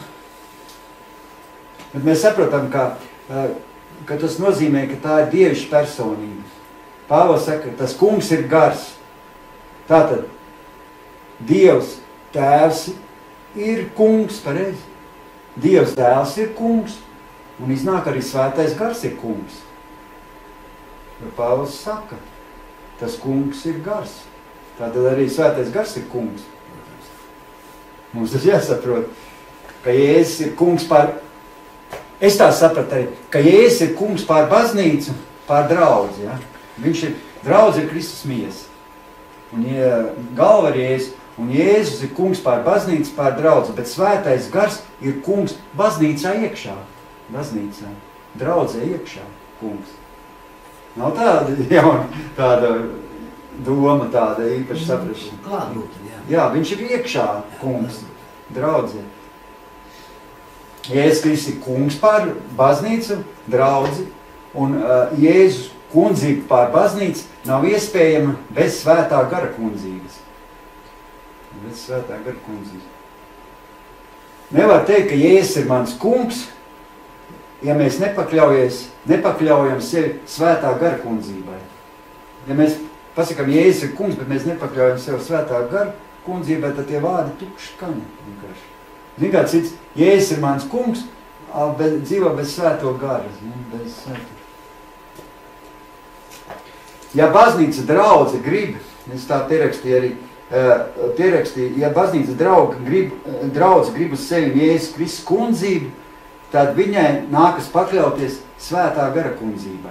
bet mēs saprotam, ka, uh, ka tas nozīmē, ka tā ir dievišķa personība. Pāvils saka, tas kungs ir gars. Tātad, Dievs tēvs ir kungs, pareizi. Dievs dēls ir kungs, un iznāk arī svētais gars ir kungs. Jo Pāvils saka, tas kungs ir gars. Tātad arī svētais gars ir kungs. Mums tas jāsaprot, ka Jēzus ir kungs pār... Es tā sapratu arī, ka Jēzus ir kungs pār baznīcu, pār draudzi. Ja? Viņš ir, draudzi ir Kristus miesa. Un ja, galva ir Jēzus, un Jēzus ir kungs pār baznīcu, pār draudzi, bet svētais gars ir kungs baznīcā iekšā. Baznīcā, draudzē iekšā, kungs. Nav tāda jauna, tāda doma, tāda īpaša saprašana. Klātbūtne, jā. Jā, viņš ir iekšā, kungs, draudzē. Jēzus Kristus ir kungs pār baznīcu, draudzi, un uh, Jēzus kundzība pār baznīcu nav iespējama bez svētā gara kundzības. Bez svētā gara kundzības. Nevar teikt, ka Jēzus ir mans kungs, ja mēs nepakļaujamies, nepakļaujam sevi svētā gara kundzībai. Ja mēs pasakām, Jēzus ir kungs, bet mēs nepakļaujam sevi svētā gara kundzībai, tad tie vārdi tukši skaņa. Zin kā cits, Jēzus ir mans kungs, bet dzīvo bez svēto gara. Bez svēto. Ja baznīca draudze grib, es tā pierakstīju arī, pierakstīju, ja baznīca drauga grib, draudze grib uz sevi Jēzus Kristus kundzību, tad viņai nākas pakļauties svētā gara kundzībai.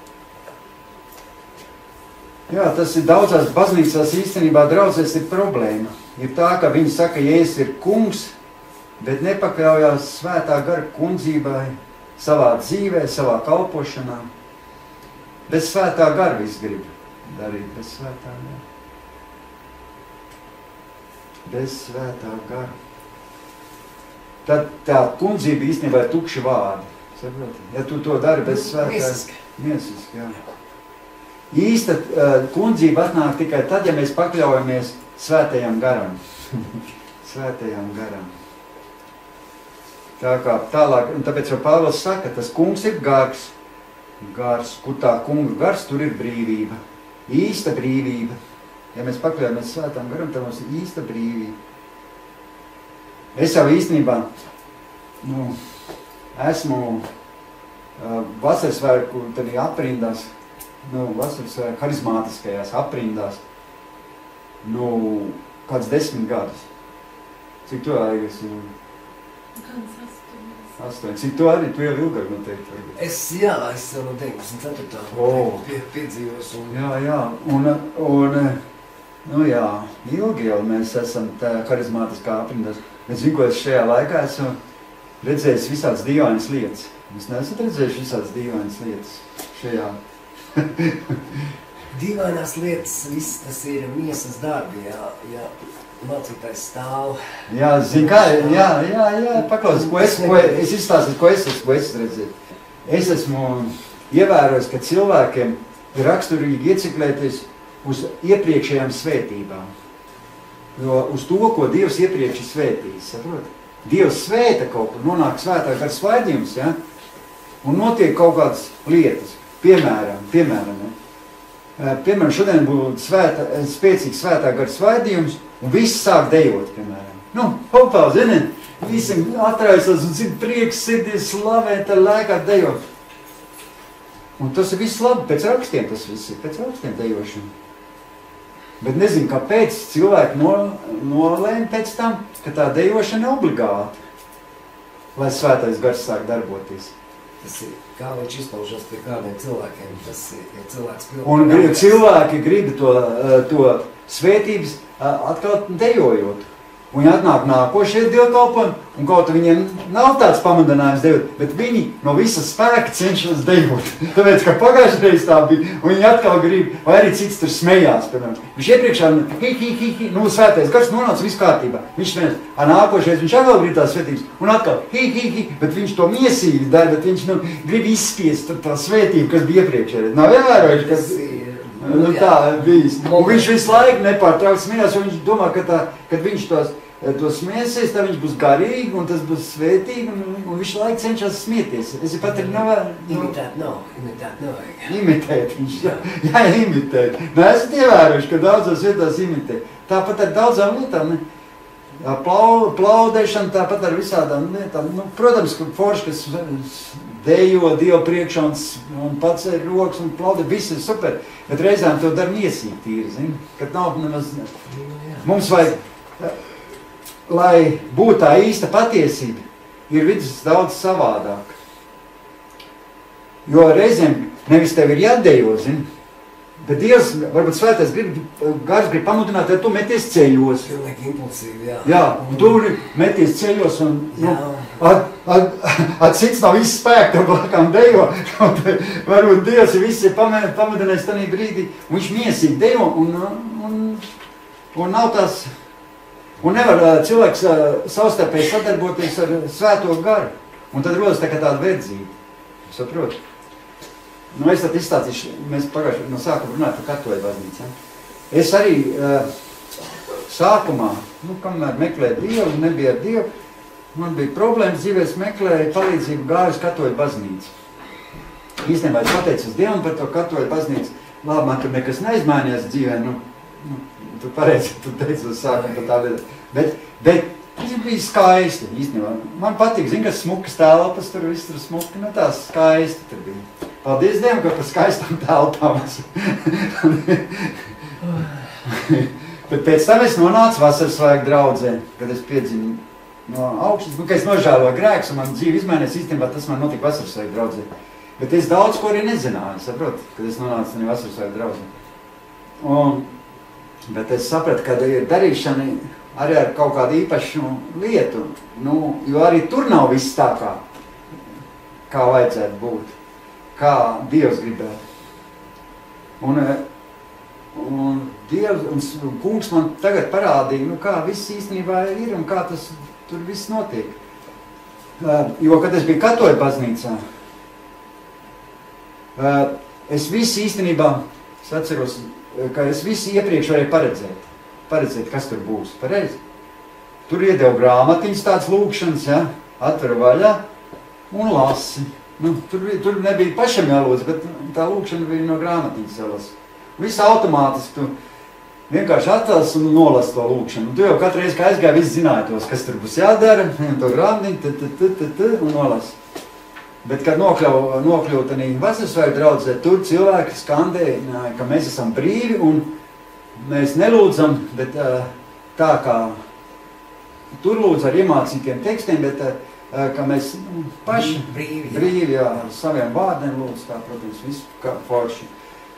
Jā, tas ir daudzās baznīcās īstenībā draudzēs ir problēma. Ir tā, ka viņi saka, Jēzus ir kungs, bet nepakļaujās svētā gara kundzībai savā dzīvē, savā kalpošanā. Bez svētā gara viss grib darīt, bez svētā gara. Bez svētā gara. Tad tā kundzība īstenībā ir tukši vārdi. Saproti? Ja tu to dari bez svētā... Miesiski. Miesiski, jā. Īsta uh, kundzība atnāk tikai tad, ja mēs pakļaujamies svētajam garam. Svētajam garam. Tā kā tālāk, un tāpēc jau Pāvils saka, tas kungs ir gars. Gars, kur tā kunga gars, tur ir brīvība. Īsta brīvība. Ja mēs pakļaujamies svētām garam, tad mums ir īsta brīvība. Es jau īstenībā nu, esmu uh, vasarsvētku tādī aprindās, nu, vasarsvētku harizmātiskajās aprindās, nu, kāds desmit gadus. Cik tu aigas? Nu? Astoņi. Cik tu arī, tu jau ilgāk noteikti. Es, jā, es jau no deviņdesmit ceturtā Oh. pie, piedzīvos. Un... Jā, jā, un, un, nu jā, ilgi jau mēs esam tā harizmātiskā aprindās. Es zinu, ko es šajā laikā esmu redzējis visādas dīvainas lietas. Jūs neesat redzējuši visādas dīvainas lietas šajā? Dīvainās lietas, viss tas ir miesas darbi, jā, jā. Mācītājs stāv. Jā, zin kā, jā, jā, jā, paklaus, ko es, ko es izstāstīju, ko es esmu, ko es redzēju. Es esmu ievērojis, ka cilvēkiem ir raksturīgi ieciklēties uz iepriekšējām svētībām. Jo uz to, ko Dievs iepriekš ir svētījis, saprot? Dievs svēta kaut kur, nonāk svētā gar svaidījums, ja? Un notiek kaut kādas lietas. Piemēram, piemēram, ja? Piemēram, šodien būtu svēta, spēcīgs svētā gar svaidījums, un viss sāk dejot, piemēram. Nu, hopā, ziniet, visiem atraisās un cik prieks sirdies slavēt, ar lēkāt dejot. Un tas ir viss labi, pēc rakstiem tas viss ir, pēc rakstiem dejošana. Bet nezinu, kāpēc cilvēki no, nolēma pēc tam, ka tā dejošana ir obligāta, lai svētais gars sāk darboties. Tas ir, kā viņš izpaužas pie kādiem cilvēkiem, tas ir, ja cilvēks pilnīgi... Un grib, cilvēki grib to, to svētības atkal dejojot. Un atnāk nākošie dievkalpojumi, un kaut viņiem nav tāds pamudinājums dejot, bet viņi no visas spēka cenšas dejot. Tāpēc, ka pagājušajā reiz tā bija, un viņi atkal grib, vai arī cits tur smējās. Piemēram. Viņš iepriekšā, hi, hi, hi, hi, nu svētais gars nonāca viss kārtībā. Viņš smējās, a nākošais viņš atkal grib tās svētības, un atkal hi, hi, hi, bet viņš to miesīgi dara, bet viņš nu, grib izspiest tā svētību, kas bija iepriekšējā. Nav ievērojuši, kas... Nu, tā bijis. Un viņš visu laiku nepārtrauc smējās, jo viņš domā, ka tā, kad viņš tos to smiesies, tā viņš būs garīgi, un tas būs svētīgi, un, un viņš laiku cenšas smieties. Es pat ir nav... Imitēt nav, imitēt nevajag. Imitēt viņš, jā, jā, imitēt. Nu, esat ievērojuši, ka daudzās vietās imitē. Tāpat ar daudzām lietām, ne? Plau, plaudēšana, tāpat ar visādām lietām. Nu, protams, ka forši, kas dejo Dievu priekšā un, un pats ir rokas un plaudē, viss ir super, bet reizēm to dara miesīgi tīri, zini? Kad nav nemaz... Mums vajag... Lai būtu tā īsta patiesība, ir vidus daudz savādāk. Jo reizēm nevis tev ir jādejo, zini, bet Dievs, varbūt svētais grib, gars grib pamudināt, ja tu meties ceļos. Pilnīgi impulsīvi, jā. Jā, un tu meties ceļos un, nu, at, at, at cits nav viss spēk, tev blakām dejo. Varbūt Dievs ir visi pamudinājis tanī brīdī, un viņš miesīgi dejo, un, un, un nav tās... Un nevar uh, cilvēks uh, savstarpēji sadarboties ar svēto garu. Un tad rodas tā kā tāda verdzība. Saprot? Nu, es tad izstāstīšu, mēs pagājuši no sākuma runāt par katoļu baznīcu. Ja? Es arī uh, sākumā, nu, kamēr meklēju Dievu, nebija ar Dievu, man bija problēmas dzīvē, es meklēju palīdzību gāju uz katoļu baznīcu. Īstenībā es pateicu uz Dievu par to katoļu baznīcu. Labi, man tur nekas neizmainījās dzīvē, nu, nu tu pareizi, tu teici uz sākumu par tā lieta. Bet, bet tas bija skaisti, īstenībā. Man patīk, zin, ka smukas telpas, tur viss tur smuki, nu tās skaisti tur bija. Paldies Dievam, ka par skaistām telpām. Bet pēc tam es nonācu Vasarsvētku draudzē, kad es piedzimu no augšas, nu, ka es nožēloju grēkus, un man dzīve izmainījās, īstenībā tas man notika Vasarsvētku draudzē. Bet es daudz ko arī nezināju, saprot, kad es nonācu no Vasarsvētku draudzē. Un, bet es sapratu, ka ir darīšana arī ar kaut kādu īpašu lietu, nu, jo arī tur nav viss tā, kā, kā vajadzētu būt, kā Dievs gribētu. Un, un Dievs un kungs man tagad parādīja, nu, kā viss īstenībā ir un kā tas tur viss notiek. Jo, kad es biju katoļu baznīcā, es visu īstenībā, es atceros, ka es visu iepriekš varēju paredzēt, paredzēt, kas tur būs, pareizi. Tur iedeva grāmatiņas tāds lūkšanas, ja, atveru vaļā un lasi. Nu, tur, tur nebija pašam jālūdz, bet tā lūkšana bija no grāmatiņas jālas. Viss automātiski tu vienkārši atvēlas un nolas to lūkšanu. Tu jau katru reizi, kā aizgāja, viss zināja tos, kas tur būs jādara, to grāmatiņu, t, t, t, t, t, un nolas. Bet, kad nokļuva, nokļuva tanī Vasarsvētku draudzē, tur cilvēki skandēja, ka mēs esam brīvi un mēs nelūdzam, bet tā kā tur lūdz ar iemācītiem tekstiem, bet ka mēs paši brīvi, brīvi jā, ar saviem vārdiem lūdz, tā, protams, visu kā forši.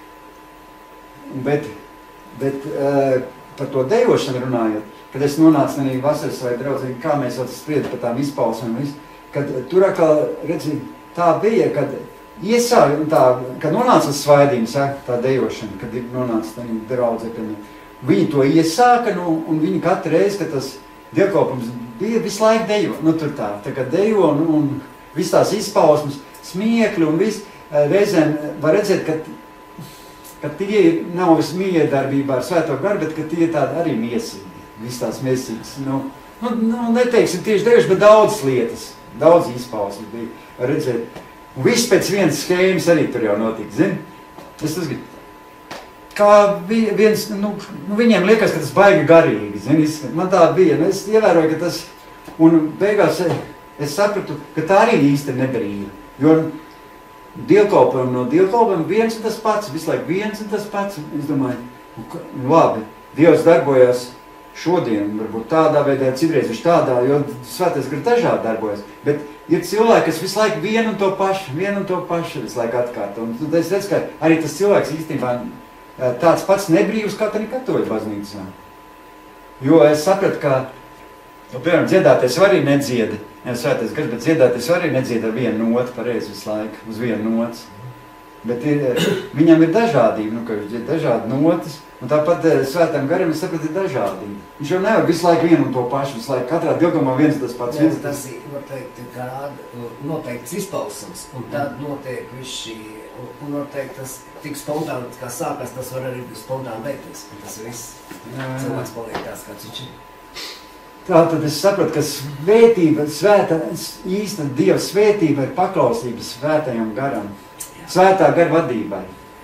Bet, bet par to dejošanu runājot, kad es nonācu tanī Vasarsvētku draudzē, kā mēs vēl spriedam par tām izpausmēm, kad tur atkal, redzi, tā bija, kad iesāja, tā, kad nonāca uz svaidījums, ja, tā dejošana, kad ir nonāca tā draudzē, viņi to iesāka, nu, un viņi katru reizi, ka tas dievkalpums bija visu laiku dejo, nu tur tā, tā kā dejo, un, un viss tās izpausmes, smiekli un viss, reizēm var redzēt, ka, ka tie nav viss miedarbībā ar Svēto garu, bet ka tie tādi arī miesīgi, viss tās miesīgas, nu, nu, nu neteiksim tieši dejuši, bet daudz lietas, daudz izpausmes bija, var redzēt. Un viss pēc vienas schēmas arī tur jau notika, zini? Es tas gribu. Kā viens, nu, nu, viņiem liekas, ka tas baigi garīgi, zini? Man tā bija, nu, es ievēroju, ka tas, un beigās es sapratu, ka tā arī īsti nebrīva. Jo dievkalpam no dievkalpam viens un tas pats, visu laiku viens un tas pats. Es domāju, nu, labi, Dievs darbojās šodien, varbūt tādā veidā, citreiz viņš tādā, jo Svētais Gars dažādi darbojas. Bet ir cilvēki, kas visu laiku vienu un to pašu, vienu un to pašu visu laiku atkārto. Un tad es redzu, ka arī tas cilvēks īstenībā tāds pats nebrīvs kā arī katoļu baznīcā. Jo es sapratu, ka, nu, piemēram, dziedāties var arī nedziedi, ja Svētais Gars, bet dziedāties var arī nedziedi ar vienu notu pareizi visu laiku, uz vienu notu. Bet ir, viņam ir dažādība, nu, ka viņš ir dažādi notas, un tāpat Svētam Garam, es sapratu, ir dažādība. Viņš jau nevar visu laiku vienu un to pašu, visu laiku katrā dievkamā viens tas pats. Jā, tas ir, var teikt, kāda noteikts izpausums, un tad notiek viss šī, un noteikti tas tik spontāni, kā sākās, tas var arī spontāni beigties, un tas viss cilvēks paliek tās, kāds viņš ir. Tā tad es sapratu, ka svētība, svēta, īsta Dieva svētība ir paklausība Svētajam Garam, Svētā gara vadībai.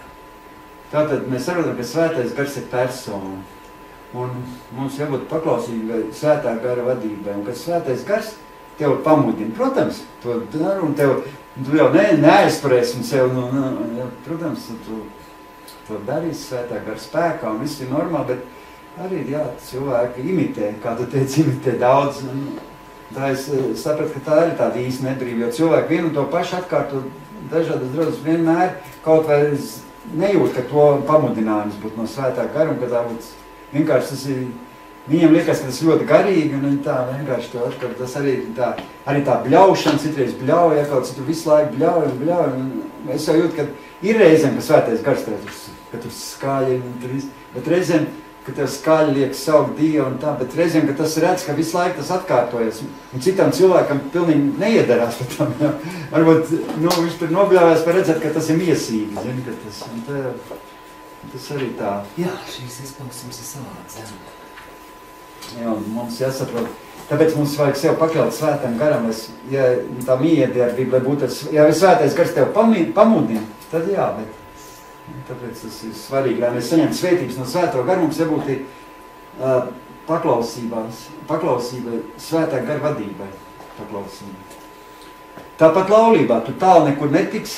Tātad mēs saprotam, ka Svētais Gars ir persona, un mums jābūt paklausībai Svētā gara vadībai, un kad Svētais Gars tev pamudina, protams, to dar, un tev, tu jau ne, neaizturēsi un sev, nu, nu, protams, tu to darīsi Svētā gara spēkā, un viss ir normāli, bet arī, jā, cilvēki imitē, kā tu teici, imitē daudz, un tā es sapratu, ka tā ir tāda īsta nebrīva, jo cilvēki vienu un to pašu atkārto dažādas draudzes vienmēr kaut vai nejūt, ka to pamudinājums būtu no Svētā gara, un ka tā būtu vienkārši tas ir, viņiem liekas, ka tas ļoti garīgi, un viņi tā vienkārši to atkārt, tas arī tā, arī tā bļaušana, citreiz bļauj, ja kaut citu visu laiku bļauj un bļauj, un es jau jūtu, ka ir reizēm, ka Svētais Gars tev tur, ka tur skaļi, un tur viss, bet reizēm, ka tev skaļi liek saukt Dievu un tā, bet reizēm, ka tas redz, ka visu laiku tas atkārtojas, un citam cilvēkam pilnīgi neiedarās par tam, jā. Varbūt, nu, viņš tur nobļāvās par redzēt, ka tas ir miesīgi, zini, ka tas, un tā, tas arī tā. Jā, šīs izpausmes ir savāds, jā. Jā, un mums jāsaprot, tāpēc mums vajag sev pakļaut Svētam Garam, es, ja tā miedarbība, lai būtu, ja Svētais Gars tev pamudina, tad jā, bet tāpēc tas ir svarīgi, lai mēs saņemtu svētības no Svēto Garu, mums jābūt uh, paklausībās, paklausībai, Svētā Gara vadībai, paklausībai. Tāpat laulībā, tu tālu nekur netiks,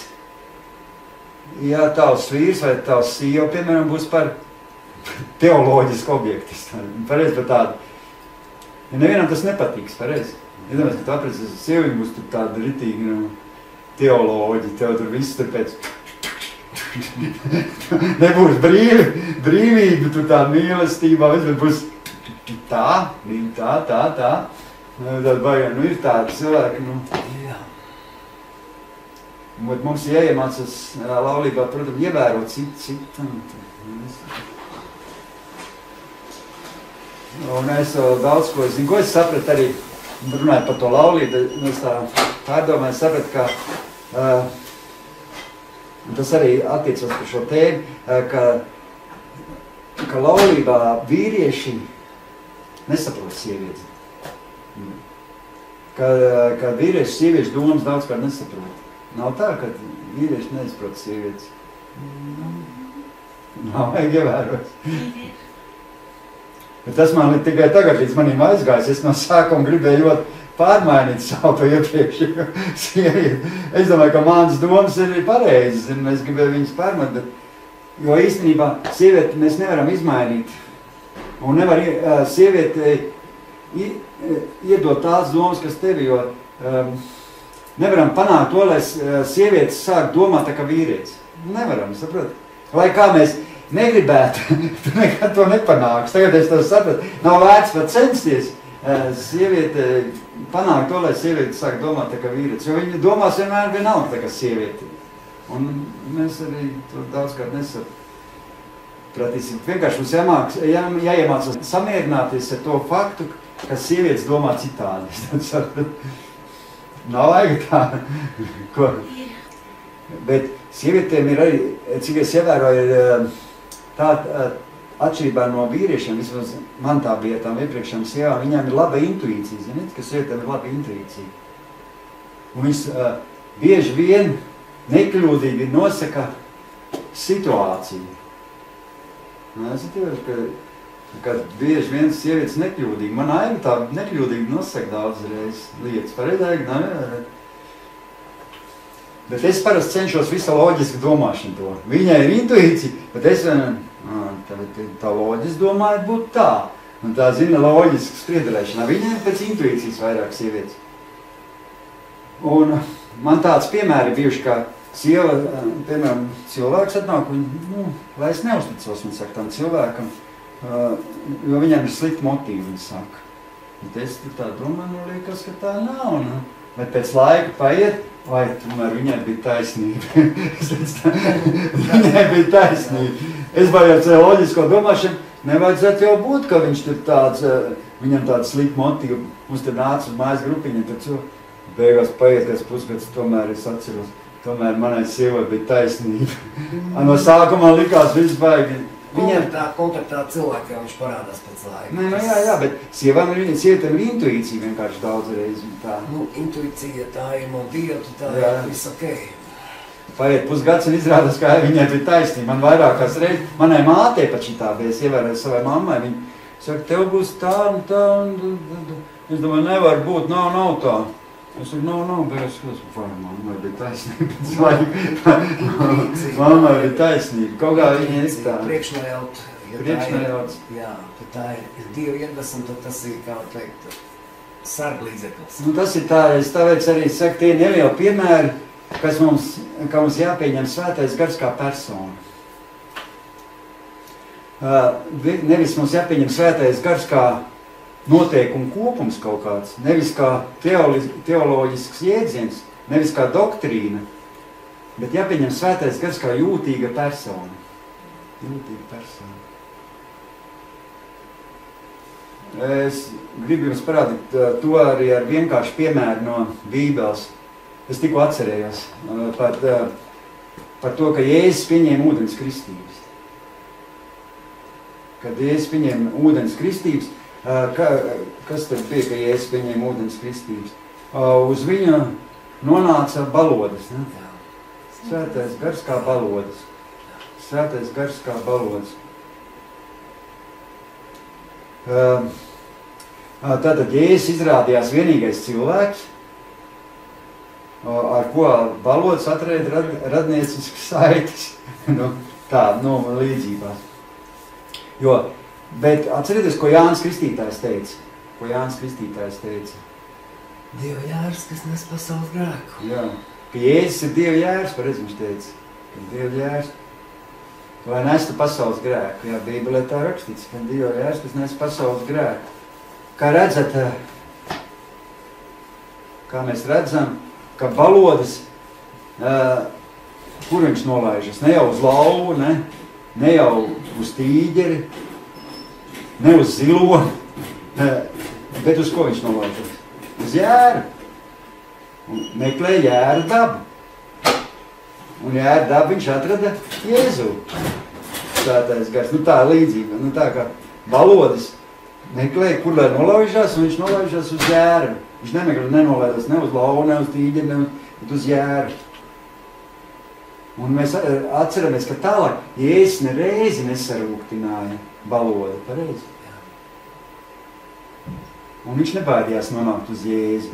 ja tavs vīrs vai tavs sieva, piemēram, būs par teoloģisku objektu, pareizi par tādu. Ja nevienam tas nepatiks, pareizi. Iedomājies, ka tu apredzēsi sieviņu, būs tur tāda ritīgi, nu, teoloģi, tev tur viss tur pēc nebūs brīvi, brīvība, tur tā mīlestībā, bet būs tā, tā, tā, tā. Tad baigā, nu ir tādi cilvēki, nu. Jā. Bet mums jāiemācas laulībā, protams, ievērot citu, citu. Un es daudz ko zinu, ko es sapratu arī, runājot par to laulību, es tā pārdomāju, sapratu, ka uh, tas arī attiecas par šo tēmu, ka, ka laulībā vīrieši nesaprot sievietes. Ka, ka vīrieši sieviešu domas daudzkārt nesaprot. Nav tā, ka vīrieši nesaprot sievietes. Nav vajag ievērot. Bet tas man tikai tagad līdz manim aizgājis. Es no sākuma gribēju ļoti pārmainīt savu to iepriekšējo sievieti. Es domāju, ka manas domas ir pareizas, un es gribēju viņas pārmainīt, jo īstenībā sievieti mēs nevaram izmainīt. Un nevar sievieti iedot tās domas, kas tevi, jo um, nevaram panākt to, lai sievietes sāk domāt tā kā vīrietis. Nevaram, saprot? Lai kā mēs negribētu, tu nekad to nepanāks. Tagad es to sapratu, nav vērts pat censties sieviete panākt to, lai sieviete sāk domāt tā kā vīrietis, jo viņa domās vienmēr vienalga tā kā sieviete. Un mēs arī to daudzkārt nesapratām. pratīsim. Vienkārši mums jāmāks, jā, jāiemācās samierināties ar to faktu, ka sievietes domā citādi. Nav vajag tā. Ko? Bet sievietēm ir arī, cik es ievēroju, tā atšķirībā no vīriešiem, vismaz man tā bija tām iepriekšējām sievām, viņām ir laba intuīcija, ziniet, ka sievietēm ir laba intuīcija. Un viņas uh, bieži vien nekļūdīgi nosaka situāciju. Es teiktu, ka, ka bieži vien sievietes nekļūdīgi, man aiva tā nekļūdīgi nosaka daudz reizes lietas, pareizāk, ne? Bet es parasti cenšos visu loģiski domāšanu to. Viņai ir intuīcija, bet es vienam, tā, tā loģiski domāju būt tā. Un tā zina loģiski spriedzelēšanā. Viņai pēc intuīcijas vairāk sievietes. Un man tāds piemēri bijuši, ka sieva, piemēram, cilvēks atnāk, un, nu, lai es neuzticos, man saka, tam cilvēkam, jo viņam ir slikti motīvi, viņa saka. Bet es tā domāju, nu, liekas, ka tā nav, nu. Bet pēc laika paiet, vai tomēr viņai bija taisnība. Viņai bija taisnība. Es bājot ar loģisko domāšanu, nevajadzētu jau būt, ka viņš tur tāds, viņam tāds slikti motīvi. Mums tur nāca uz mājas grupiņa, tad šo beigās paiet, kas pusgads, tomēr es atceros, tomēr manai sievai bija taisnība. No sākumā likās viss baigi. Viņam tā kontaktā cilvēki, jau viņš parādās pēc laika. Nē, nu jā, jā, bet sievām ir, sievietēm ir intuīcija vienkārši daudz reizi. Tā. Nu, intuīcija, tā ir no Dieva, tā jā. Ir viss ok. Paiet pusgads un izrādās, ka viņai bija taisnība. Man vairākās reizes, manai mātei pat šitā bija, es ievēroju savai mammai, viņa saka, tev būs tā un tā, un, un, es domāju, nevar būt, nav, nav tā. Es saku, nav, nav, bet es skatos, vai mammai bija taisnība. Mammai bija taisnība. Kaut kā viņa ir tā. Priekšnojaut. Ja Priekšnojauts. Jā, bet tā ir, ir Dieva iedvesma, tad tas ir, kā teikt, sarglīdzeklis. Nu, tas ir tā, es tāpēc arī saku, tie nelieli piemēri, kas mums, kā mums jāpieņem svētais gars kā persona. Uh, nevis mums jāpieņem svētais gars kā noteikumu kopums kaut kāds, nevis kā teoloģisks jēdziens, nevis kā doktrīna, bet jāpieņem svētais gars kā jūtīga persona. Jūtīga persona. Es gribu jums parādīt to arī ar vienkāršu piemēru no Bībeles. Es tikko atcerējos par, par to, ka Jēzus pieņēma ūdens kristības. Kad Jēzus pieņēma ūdens kristības, Ka, kas tad bija, ka Jēzus pieņēma ūdens kristības? Uz viņa nonāca balodas. Ne? Svētais gars kā balodas. Svētais gars kā balodas. Tātad Jēzus izrādījās vienīgais cilvēks, ar ko balodas atrēd rad, radnieciskas saites. nu, tā, nu, līdzībās. Jo Bet atcerieties, ko Jānis Kristītājs teica. Ko Jānis Kristītājs teica. Dieva jērs, kas nes pasaules grēku. Jā, ka Jēzus ir Dieva jērs, pareiz viņš teica. Ka Dieva jērs, lai nestu pasaules grēku. Jā, Bībelē tā rakstīts, ka Dieva jērs, kas nes pasaules grēku. Kā redzat, kā mēs redzam, ka balodas, kur viņš nolaižas? Ne jau uz lauvu, ne, ne jau uz tīģeri, ne uz ziloni, bet uz ko viņš nolaižas? Uz jēru. Un meklē jēra dabu. Un jēra dabu viņš atrada Jēzu. Svētais gars. Nu tā līdzība. Nu tā kā balodas meklē, kur lai nolaižās, un viņš nolaižās uz jēru. Viņš nemeklē, nenolaižās ne uz lauvu, ne uz tīģeri, ne uz, bet uz jēru. Un mēs atceramies, ka tālāk Jēzus nereizi nesarūktināja balodu, pareizi. Un viņš nebaidījās nonākt uz Jēzu.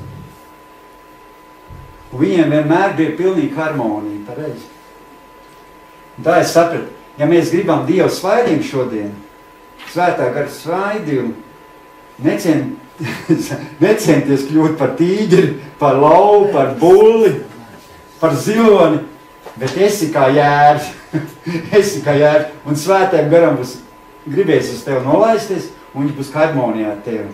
Un viņiem vienmēr bija pilnīga harmonija, pareizi. Un tā es sapratu, ja mēs gribam Dieva svaidījumu šodien, svētā gara svaidījumu, necen, necenties kļūt par tīģeri, par lauvu, par bulli, par ziloni, bet esi kā jērs. esi kā jērs. Un svētēm garam būs gribēs uz tevi nolaisties, un viņš būs harmonijā ar tevi.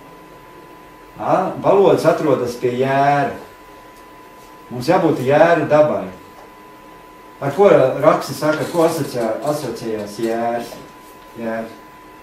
Balodas atrodas pie jēra. Mums jābūt jēra dabai. Ar ko raksti saka, ar ko asociē, asociējās jērs? Jērs.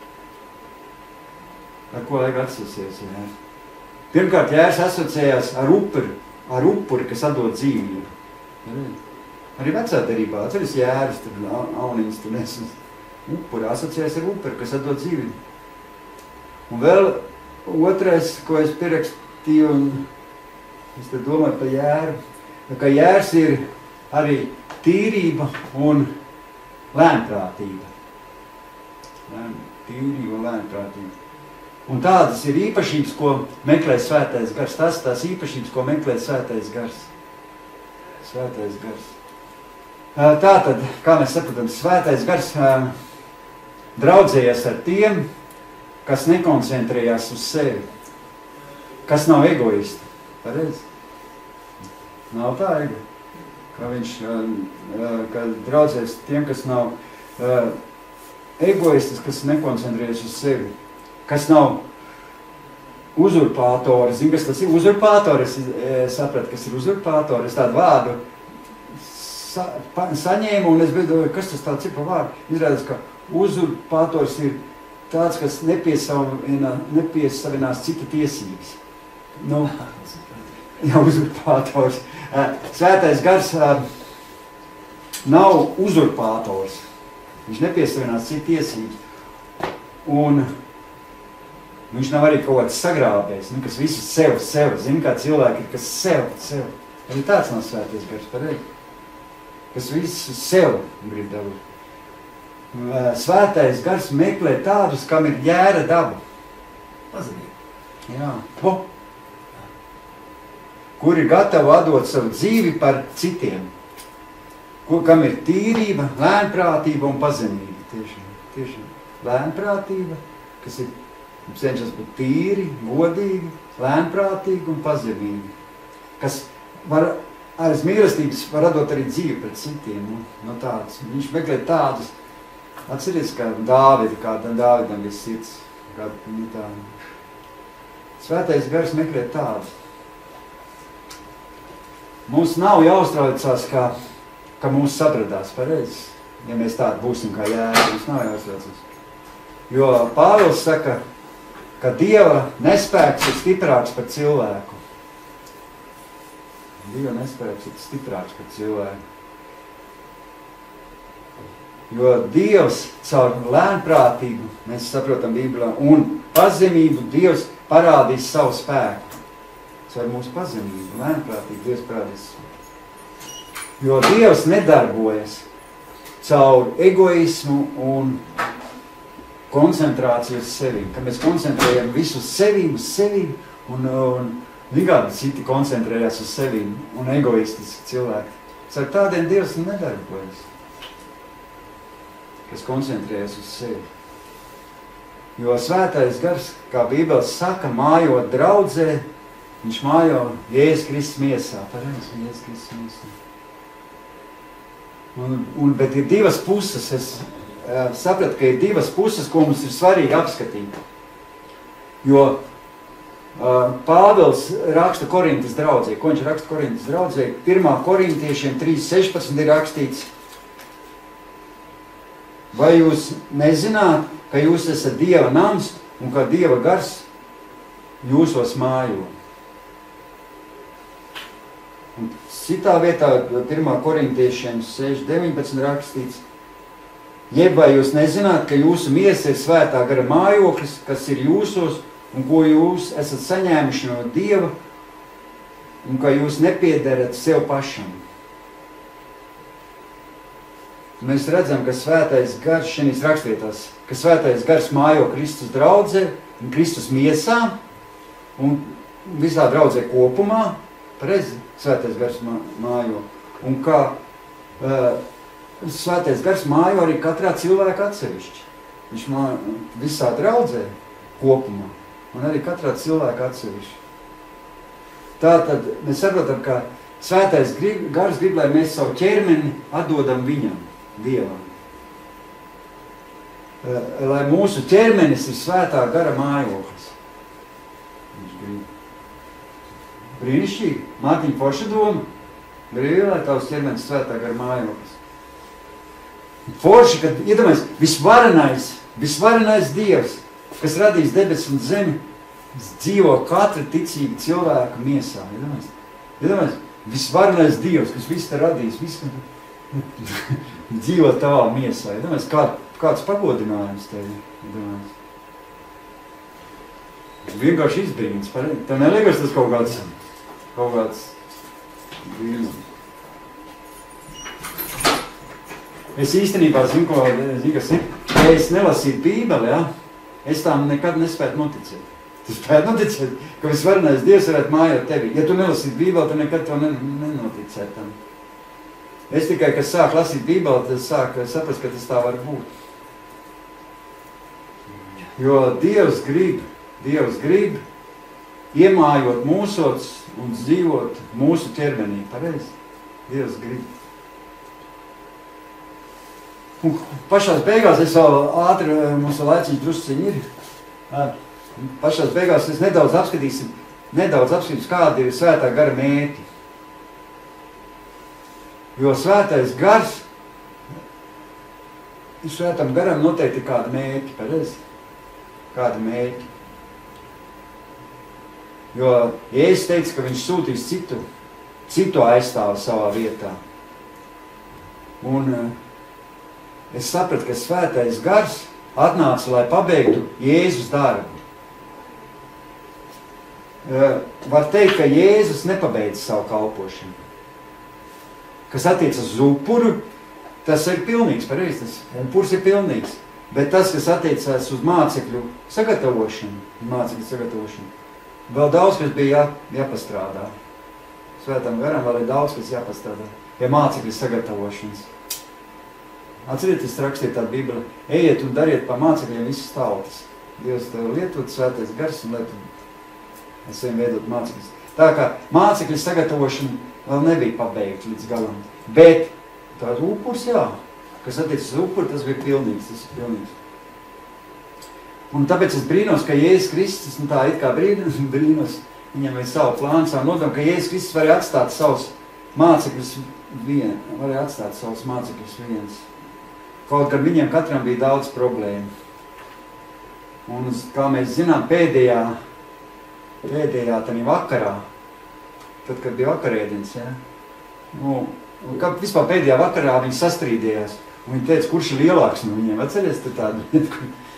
Ar ko laik asociējās jērs? Pirmkārt, jērs asociējās ar upuri, ar upuri, kas atdod dzīvību. Arī vecā derībā, atceries jērs, tur auniņas, tur nesas. Upuri asociējās ar upuri, kas atdod dzīvību. Un vēl otrais, ko es pierakstīju, un es te domāju par jēru, ka jērs ir arī tīrība un lēnprātība. Lēn, tīrība un lēnprātība. Un tādas ir īpašības, ko meklē svētais gars. Tas tās īpašības, ko meklē svētais gars. Svētais gars. Tātad, kā mēs sapratam, svētais gars draudzējas ar tiem, kas nekoncentrējās uz sevi, kas nav egoisti. Pareizi? Nav tā ego. Kā viņš, ka draudzējas tiem, kas nav egoistis, kas nekoncentrējas uz sevi, kas nav uzurpātori. Zini, kas tas ir? Uzurpātori, es sapratu, kas ir uzurpātori. Es tādu vārdu sa, pa, saņēmu, un es biju, kas tas tāds ir pa vārdu? Izrādās, ka uzurpātors ir tāds, kas nepiesavina, nepiesavinās cita tiesības. Nu, jā, uzurpātors. Svētais gars nav uzurpātors. Viņš nepiesavinās cita tiesības. Un viņš nav arī kaut kāds sagrābējs, nu, kas visu sev, sev. Zini, kā cilvēki ir, kas sev, sev. Arī tāds nav svētais gars, pareizi. Kas visu sev grib dabūt. Svētais gars meklē tādus, kam ir jēra daba. Pazemīgi. Jā. Po. Kur ir gatavi atdot savu dzīvi par citiem. Kur, kam ir tīrība, lēnprātība un pazemība. Tiešām, tiešām. Lēnprātība, kas ir cenšas būt tīri, godīgi, lēnprātīgi un pazemīgi. Kas var, aiz mīlestības var atdot arī dzīvi pret citiem. Nu, no tādas. Viņš meklē tādus. Atceries, kā Dāvida, kāda Dāvidam ir sirds. Kāda, tā. Svētais gars meklē tādus. Mums nav jāuztraucās, ka, ka mūs sabradās, pareizi. Ja mēs tādi būsim kā jēri, mums nav jāuztraucās. Jo Pāvils saka, ka Dieva nespēks ir stiprāks par cilvēku. Dieva nespēks ir stiprāks par cilvēku. Jo Dievs caur lēnprātību, mēs saprotam Bībelā, un pazemību Dievs parādīs savu spēku. Caur mūsu pazemību, lēnprātību Dievs parādīs. Jo Dievs nedarbojas caur egoismu un koncentrāciju uz sevi. Kad mēs koncentrējam visu uz sevi, uz sevi, un, un vigādi citi koncentrējās uz sevi, un egoistiski cilvēki. Caur tādiem Dievs nedarbojas, kas koncentrējas uz sevi. Jo svētais gars, kā Bībeles saka, mājot draudzē, viņš mājo Jēzus Kristus miesā. Pareizi, Jēzus Kristus miesā. Un, un, bet ir divas puses. Es uh, sapratu, ka ir divas puses, ko mums ir svarīgi apskatīt. Jo uh, Pāvils raksta Korintas draudzē. Ko viņš raksta Korintas draudzē? Pirmā Korintiešiem trīs sešpadsmit ir rakstīts. Vai jūs nezināt, ka jūs esat Dieva nams un ka Dieva gars jūsos mājo? Un citā vietā, pirmā Korintiešiem seši deviņpadsmit rakstīts, jeb vai jūs nezināt, ka jūsu miesa ir svētā gara mājoklis, kas ir jūsos, un ko jūs esat saņēmuši no Dieva, un ka jūs nepiederat sev pašam. Mēs redzam, ka svētais gars šeit rakstvietās, ka svētais gars mājo Kristus draudzē un Kristus miesā, un visā draudzē kopumā, pareizi, svētais gars mājo. Un kā uh, svētais gars mājo arī katrā cilvēka atsevišķi. Viņš mājo visā draudzē kopumā. Un arī katrā cilvēka atsevišķi. Tātad mēs saprotam, ka svētais grib, gars grib, lai mēs savu ķermeni atdodam viņam, Dievam. Uh, lai mūsu ķermenis ir svētā gara mājoklis. Viņš grib. Brīnišķīgi. Mārtiņa forša doma. Brīvi, lai tavs ķermenis svētā gara mājoklis. Forši, kad iedomājies, visvarenais, visvarenais Dievs, kas radīs debesis un zemi, dzīvo katra ticīga cilvēka miesā. Iedomājies, iedomājies, visvarenais Dievs, kas visu te radīs, visu dzīvo tavā miesā. Iedomājies, kā, kāds pagodinājums tevi. Iedomājies. Vienkārši izbrīns. Tev neliekas tas kaut kāds, kaut kāds brīnums. Es īstenībā zinu, ko, zinu, kas ir. Ja es nelasītu Bībeli, ja, es tām nekad nespētu noticēt. Tu spētu noticēt, ka visvarenais Dievs varētu mājot tevi. Ja tu nelasītu Bībeli, tu nekad to nenoticētu tam. Es tikai, kad sāku lasīt Bībeli, tad sāku saprast, ka tas tā var būt. Jo Dievs grib, Dievs grib iemājot mūsos un dzīvot mūsu ķermenī. Pareizi? Dievs grib. Un pašās beigās es vēl ātri, mums vēl laiciņš drusciņi ir. Pašās beigās es nedaudz apskatīsim, nedaudz apskatīsim, kādi ir svētā gara mērķi. Jo svētais gars, svētam garam noteikti ir kādi mērķi, pareizi? Kādi mērķi. Jo Jēzus teica, ka viņš sūtīs citu, citu aizstāvu savā vietā. Un es sapratu, ka svētais gars atnāca, lai pabeigtu Jēzus darbu. Var teikt, ka Jēzus nepabeidza savu kalpošanu. Kas attiecas uz upuru, tas ir pilnīgs, pareizi, upurs ir pilnīgs. Bet tas, kas attiecās uz mācekļu sagatavošanu, mācekļu sagatavošanu, vēl daudz, kas bija jā, jāpastrādā. Svētam garam vēl ir daudz, kas jāpastrādā. Pie mācekļu sagatavošanas. Atcerieties, rakstiet tādu Bībeli. Ejiet un dariet pa mācekļiem visas tautas. Dievs tev lietot svētais gars un lai tu ar saviem veidot mācekļus. Tā kā mācekļu sagatavošana vēl nebija pabeigta līdz galam. Bet tāds upurs, jā. Kas attiecas uz upuru, tas bija pilnīgs. Tas ir pilnīgs. Un tāpēc es brīnos, ka Jēzus Kristus, un tā it kā brīnos, brīnos viņam ir savu plānu, savu nodomu, ka Jēzus Kristus varēja atstāt savus mācekļus vien, varēja atstāt savus mācekļus viens. Kaut kad viņiem katram bija daudz problēmu. Un, kā mēs zinām, pēdējā, pēdējā tādā vakarā, tad, kad bija vakarēdienas, ja? Nu, un kā vispār pēdējā vakarā viņi sastrīdējās. Un viņi teica, kurš ir lielāks no viņiem. Atceries te tādu lietu?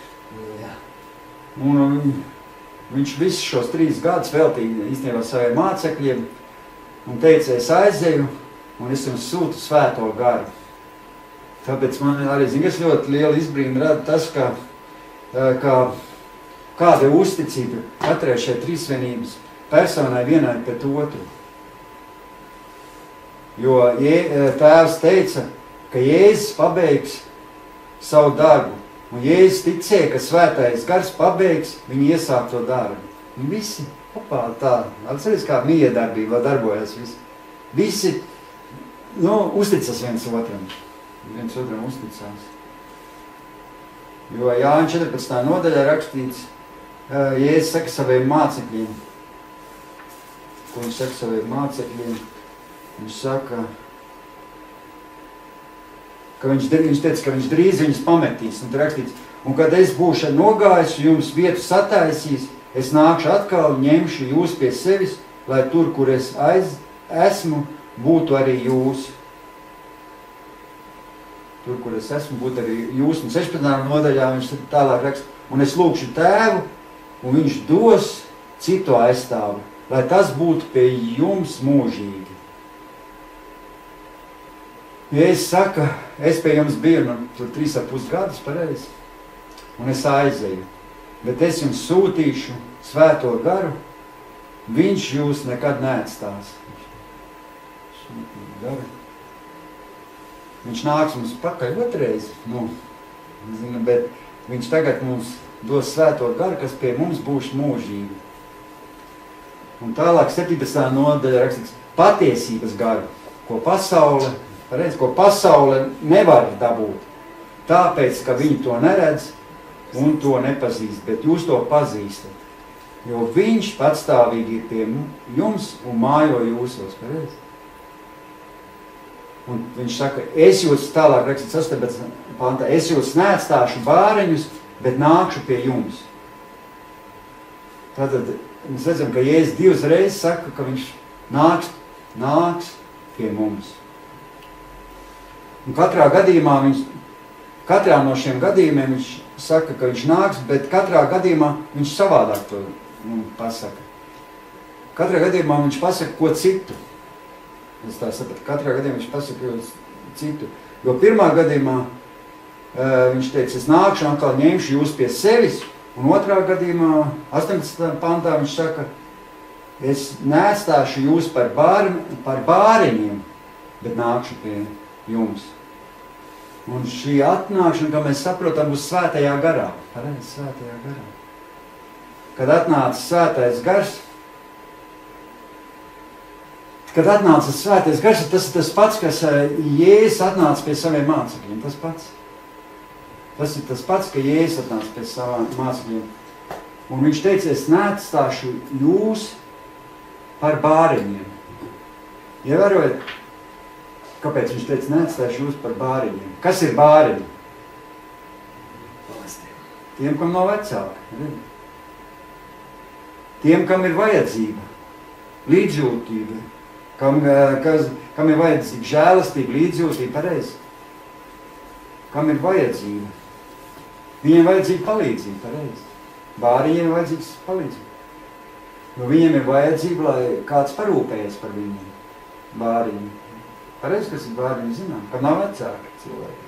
Un, un viņš visus šos trīs gadus veltīja īstenībā saviem mācekļiem un teica, es aizeju un es jums sūtu svēto garu. Tāpēc man arī, zin, es ļoti lielu izbrīnu rada tas, ka, ka kāda ir uzticība katrai šai trīsvienības personai vienai pret otru. Jo tēvs teica, ka Jēzus pabeigs savu darbu. Un Jēzus ticēja, ka svētais gars pabeigs viņa iesākto darbu. Un visi, opā, tā, atceries, kā miedarbībā darbojas visi. Visi, nu, uzticas viens otram. Viens otram uzticās. Jo Jāņa četrpadsmitā nodaļā rakstīts, Jēzus saka saviem mācekļiem. Ko viņš saka saviem mācekļiem? Viņš saka, ka viņš, viņš teica, ka viņš drīz viņus pametīs. Un rakstīts, un kad es būšu nogājis, jums vietu sataisīs, es nākšu atkal, ņemšu jūs pie sevis, lai tur, kur es aiz, esmu, būtu arī jūs. Tur, kur es esmu, būtu arī jūs. Un sešpadsmitā nodaļā viņš tālāk raksta, un es lūkšu tēvu, un viņš dos citu aizstāvu, lai tas būtu pie jums mūžīgi. Ja es saku, es pie jums biju, nu, tur trīs ar pus gadus, pareizi, un es aizeju, bet es jums sūtīšu svēto garu, viņš jūs nekad neatstās. Garu. Viņš nāks mums pakaļ otrais, nu, zinu, bet viņš tagad mums dos svēto garu, kas pie mums būs mūžīgi. Un tālāk septītpadsmitā nodaļa rakstīts patiesības garu, ko pasaule, pareiz, ko pasaule nevar dabūt, tāpēc, ka viņi to neredz un to nepazīst, bet jūs to pazīstat. Jo viņš patstāvīgi ir pie jums un mājo jūsos, pareiz. Un viņš saka, es jūs, tālāk rakstīts astoņpadsmitajā pantā, es jūs neatstāšu bāreņus, bet nākšu pie jums. Tātad mēs redzam, ka Jēzus divas reizes saka, ka viņš nāks, nāks pie mums. Un katrā gadījumā viņš, katrā no šiem gadījumiem viņš saka, ka viņš nāks, bet katrā gadījumā viņš savādāk to pasaka. Katrā gadījumā viņš pasaka ko citu. Es tā sapratu, katrā gadījumā viņš pasaka ko citu. Jo pirmā gadījumā uh, viņš teica, es nākšu un atkal ņemšu jūs pie sevis, un otrā gadījumā, astoņpadsmitajā pantā viņš saka, es neatstāšu jūs par, bāri, par bāriņiem, bet nākšu pie jums. Un šī atnākšana, kā mēs saprotam, būs svētajā garā. Pareizi, svētajā garā. Kad atnāca svētais gars, kad atnāca svētais gars, tas ir tas pats, kas Jēzus atnāca pie saviem mācekļiem. Tas pats. Tas ir tas pats, ka Jēzus atnāca pie savām mācekļiem. Un viņš teica, es neatstāšu jūs par bāriņiem. Ievērojiet, kāpēc viņš teica, neatstāšu jūs par bāriņiem. Kas ir bāriņi? Tiem, kam nav vecāki. Tiem, kam ir vajadzība, līdzjūtība, kam, kas, kam ir vajadzība žēlastība, līdzjūtība, pareizi. Kam ir vajadzība. Viņiem vajadzīga palīdzība, pareizi. Bāriņiem ir vajadzīgs palīdzība. Jo viņiem ir vajadzība, lai kāds parūpējas par viņiem. Bāriņi. Pareizi, kas ir bāriņi, zinām, kam nav vecāki cilvēki.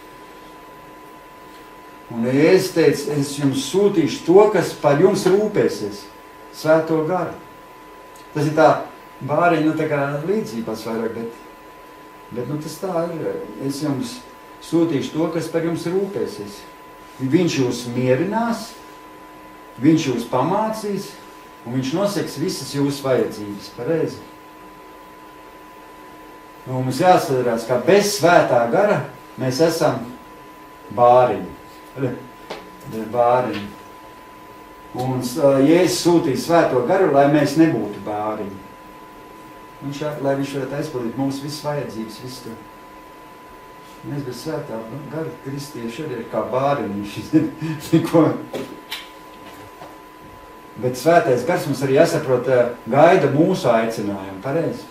Un Jēzus teica, es jums sūtīšu to, kas par jums rūpēsies, svēto garu. Tas ir tā bāriņi, nu tā kā līdzības vairāk, bet, bet nu tas tā ir. Es jums sūtīšu to, kas par jums rūpēsies. Viņš jūs mierinās, viņš jūs pamācīs, un viņš noseks visas jūsu vajadzības, pareizi. Nu, mums jāsadarās, ka bez svētā gara mēs esam bāriņi. Bāriņi. Un Jēzus sūtīja svēto garu, lai mēs nebūtu bāriņi. Viņš, lai viņš varētu aizpildīt mums visas vajadzības, visu to. Mēs bez svētā gara kristieši arī ir kā bāriņi. Bet svētais gars mums arī jāsaprot, gaida mūsu aicinājumu, pareizi.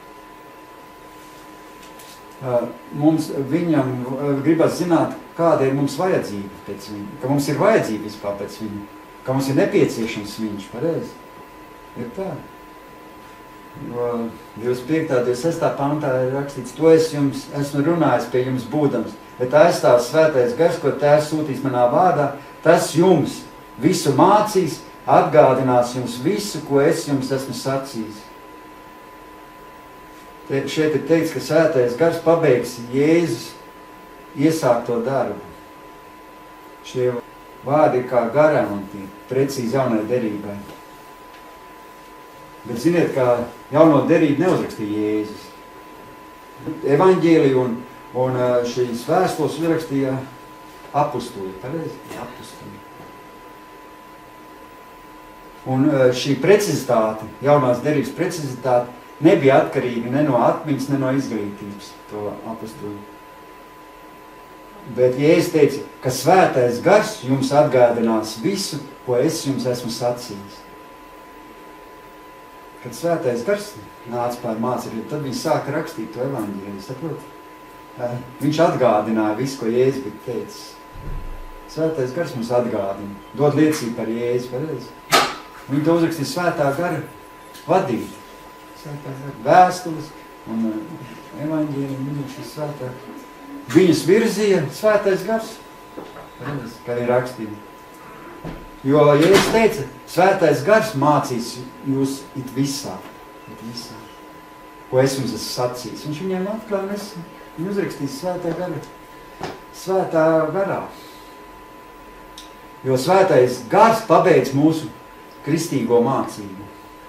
Mums, viņam gribas zināt, kāda ir mums vajadzība pēc viņa, ka mums ir vajadzība vispār pēc viņa, ka mums ir nepieciešams viņš, pareizi. Ir tā. Jo divdesmit piektajā, divdesmit sestajā pantā ir rakstīts, to es jums esmu runājis pie jums būdams, bet aizstāv svētais gars, ko Tēvs sūtīs manā vārdā, tas jums visu mācīs, atgādinās jums visu, ko es jums esmu sacījis. Te, šeit ir teikts, ka svētais gars pabeigs Jēzus iesākto darbu. Šie vārdi ir kā garanti, precīzi jaunai derībai. Bet ziniet, kā jauno derību neuzrakstīja Jēzus. Evaņģēliju un, un šīs vēstules uzrakstīja apustuļi, pareizi? Apustuļi. Un šī precizitāte, jaunās derības precizitāte, nebija atkarīga ne no atmiņas, ne no izglītības, to apustuļu. Bet Jēzus teica, ka svētais gars jums atgādinās visu, ko es jums esmu sacījis. Kad svētais gars nāca pār mācekļiem, tad viņi sāka rakstīt to evaņģēliju, saprot? Viņš atgādināja visu, ko Jēzus bija teicis. Svētais gars mums atgādina, dod liecību par Jēzu, pareizi. Viņi to uzrakstīja svētā gara vadīt. Svētā gara vēstules un evaņģēliju, viņi šis svētā. Viņus virzīja svētais gars, pareizi, kā viņi rakstīja. Jo Jēzus teica, svētais gars mācīs jūs it visā, it visā, ko es jums esmu sacījis. Viņš viņiem atklāja, un es viņu uzrakstīs svētā gara, svētā garā. Jo svētais gars pabeidz mūsu kristīgo mācību.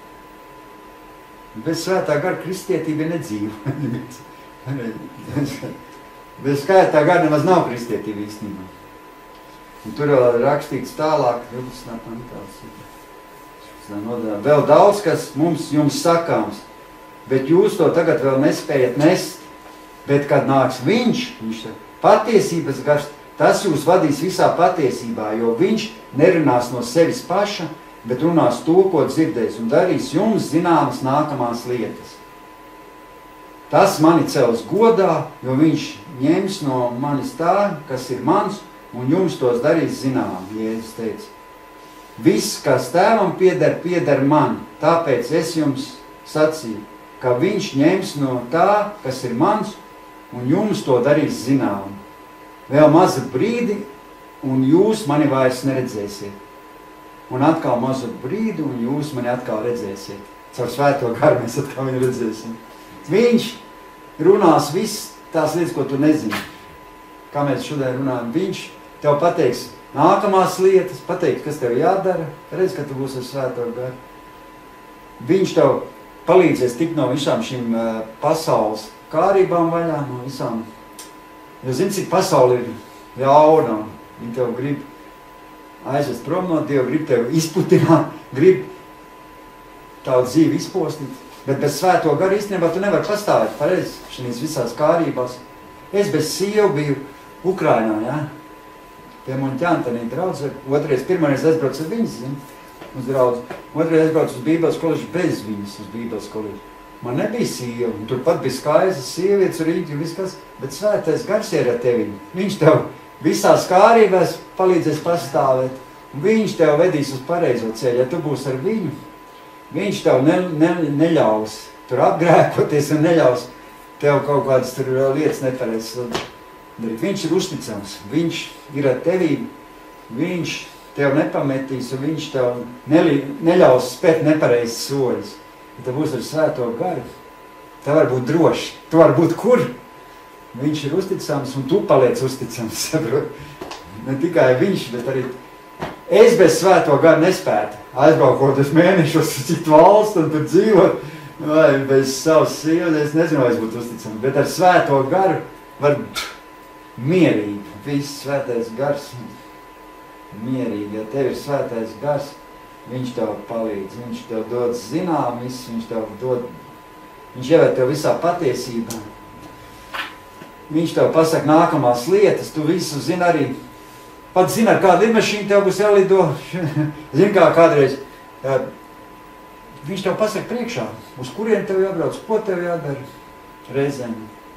Bez svētā gara kristietība ir nedzīva. Bez svētā gara nemaz nav kristietība īstenībā. Un tur vēl rakstīts tālāk, divdesmitā pantā. Vēl daudz, kas mums jums sakāms, bet jūs to tagad vēl nespējat nest, Bet, kad nāks viņš, viņš patiesības gars, tas jūs vadīs visā patiesībā, jo viņš nerunās no sevis paša, bet runās to, ko dzirdēs, un darīs jums zināmas nākamās lietas. Tas mani cels godā, jo viņš ņems no manis tā, kas ir mans, un jums tos darīs zinām, Jēzus teica. Viss, kas tēvam pieder, pieder man, tāpēc es jums sacīju, ka viņš ņems no tā, kas ir mans, un jums to darīs zinām. Vēl mazu brīdi, un jūs mani vairs neredzēsiet. Un atkal mazu brīdi, un jūs mani atkal redzēsiet. Caur svēto garu mēs atkal viņu redzēsim. Viņš runās viss tās lietas, ko tu nezini. Kā mēs šodien runājam, viņš tev pateiks nākamās lietas, pateiks, kas tev jādara, redz, ka tu būsi ar svēto garu. Viņš tev palīdzēs tikt no visām šīm uh, pasaules kārībām vaļā, no visām. Jo zini, cik pasauli ir ļauna, viņi tev grib aizvest prom no Dieva, grib tev izputināt, grib tavu dzīvi izpostīt. Bet bez svēto garu īstenībā tu nevari pastāvēt pareizi šīs visās kārībās. Es bez sievu biju Ukrainā, ja? Pie Moņķantanī draudze. Otrais, pirmais aizbrauc ar viņas, zini, uz draudzi. Otrais aizbrauc uz Bībeles koledžu bez viņas, uz Bībeles koledžu. Man nebija sieva, un turpat bija skaistas sievietes, rīķi un viss kas, bet svētais gars ir ar tevi. Viņš tev visās kārībās palīdzēs pastāvēt, un viņš tev vedīs uz pareizo ceļu. Ja tu būsi ar viņu, viņš tev ne, ne, neļaus tur apgrēkoties un neļaus tev kaut kādas tur lietas nepareizes darīt. Viņš ir uzticams, viņš ir ar tevi, viņš tev nepametīs un viņš tev neli, neļaus spēt nepareizes soļus. Ja tev būs ar svēto garu, tev var būt droši, tu var būt kur. Viņš ir uzticams un tu paliec uzticams, saprot. Ne tikai viņš, bet arī es bez svēto garu nespētu. Aizbraukot uz mēnešus, citu valstu un tur dzīvot, vai bez savas sievas, es nezinu, vai es būtu uzticams. Bet ar svēto garu var mierīgi, viss svētais gars, mierīgi. Ja tev ir svētais gars, viņš tev palīdz, viņš tev dod zinām visu, viņš tev dod, viņš ieved tev visā patiesībā. Viņš tev pasaka nākamās lietas, tu visu zini arī. Pat zini, ar kādu lidmašīnu tev būs jālido. Zini, kā kādreiz. Viņš tev pasaka priekšā, uz kurien tev jābrauc, ko tev jādara reizēm.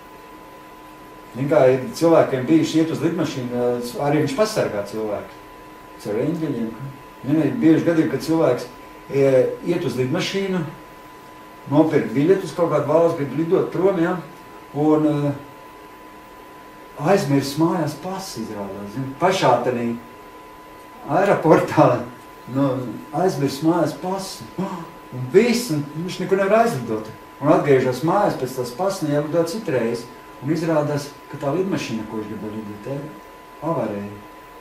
Zini, kā ir cilvēkiem bijuši iet uz lidmašīnu, arī viņš pasargā cilvēku. Caur eņģeļiem. Zini, ir bieži gadījumi, kad cilvēks iet uz lidmašīnu, nopirkt biļetus kaut kādu valsts, grib lidot prom, ja, un uh, aizmirs mājās pasi izrādās. Zini, pašā tanī aeroportā nu, aizmirs mājās pasi. Un viss, un viņš nekur nevar aizlidot. Un atgriežas mājās pēc tās pasi, jālido citreiz. Un izrādās, ka tā lidmašīna, ko viņš grib lidot, avarēja.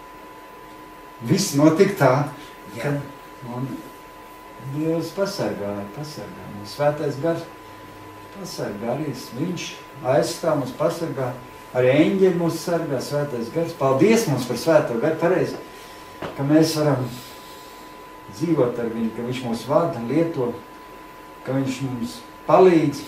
Viss notika tā, ka un Dievs pasargāja, pasargāja. Un svētais gars pasargā arī. Viņš aizstāv mums pasargā. Arī eņģeļi mūs sargā, svētais gars. Paldies mums par svēto garu, pareizi, ka mēs varam dzīvot ar viņu, ka viņš mūs vada, lieto, ka viņš mums palīdz.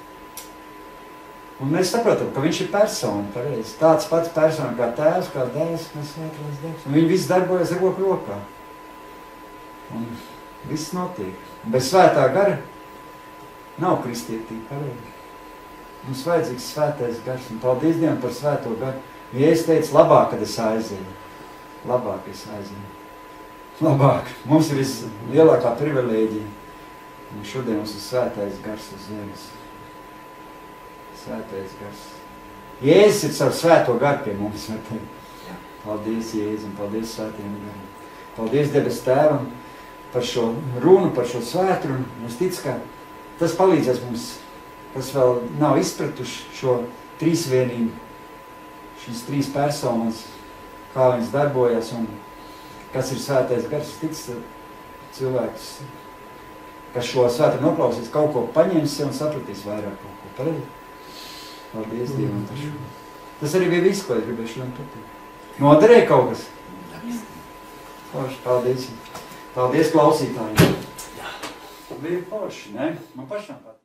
Un mēs saprotam, ka viņš ir persona, pareizi. Tāds pats persona kā tēvs, kā dēls, kā svētais dēls. Un viņi viss darbojas ar roku rokā. Un viss notiek. Bez svētā gara nav kristietība, pareizi. Mums vajadzīgs svētais gars. Un paldies Dievam par svēto garu. Ja es teicu, labāk, kad es aizēju. Labāk es aizēju. Labāk. Mums ir vislielākā privilēģija. Un šodien mums ir svētais gars uz zemes. Svētais gars. Jēzus ir savu svēto garu pie mums. Paldies Jēzus un paldies svētajam garam. Paldies debes tēvam par šo runu, par šo svētrunu. Es ticu, ka tas palīdzēs mums, kas vēl nav izpratuši šo trīsvienību, šīs trīs personas, kā viņas darbojas un kas ir svētais gars. Es ticu, cilvēks, kas šo svētru noklausīs, kaut ko paņems sev un sapratīs vairāk kaut ko. Pareizi? Paldies Dievam par šo. Tas arī bija viss, ko es gribēju šodien pateikt. Noderēja kaut kas? Forši, paldies. Paldies klausītājiem. Bija forši, ne? Man pašam pat.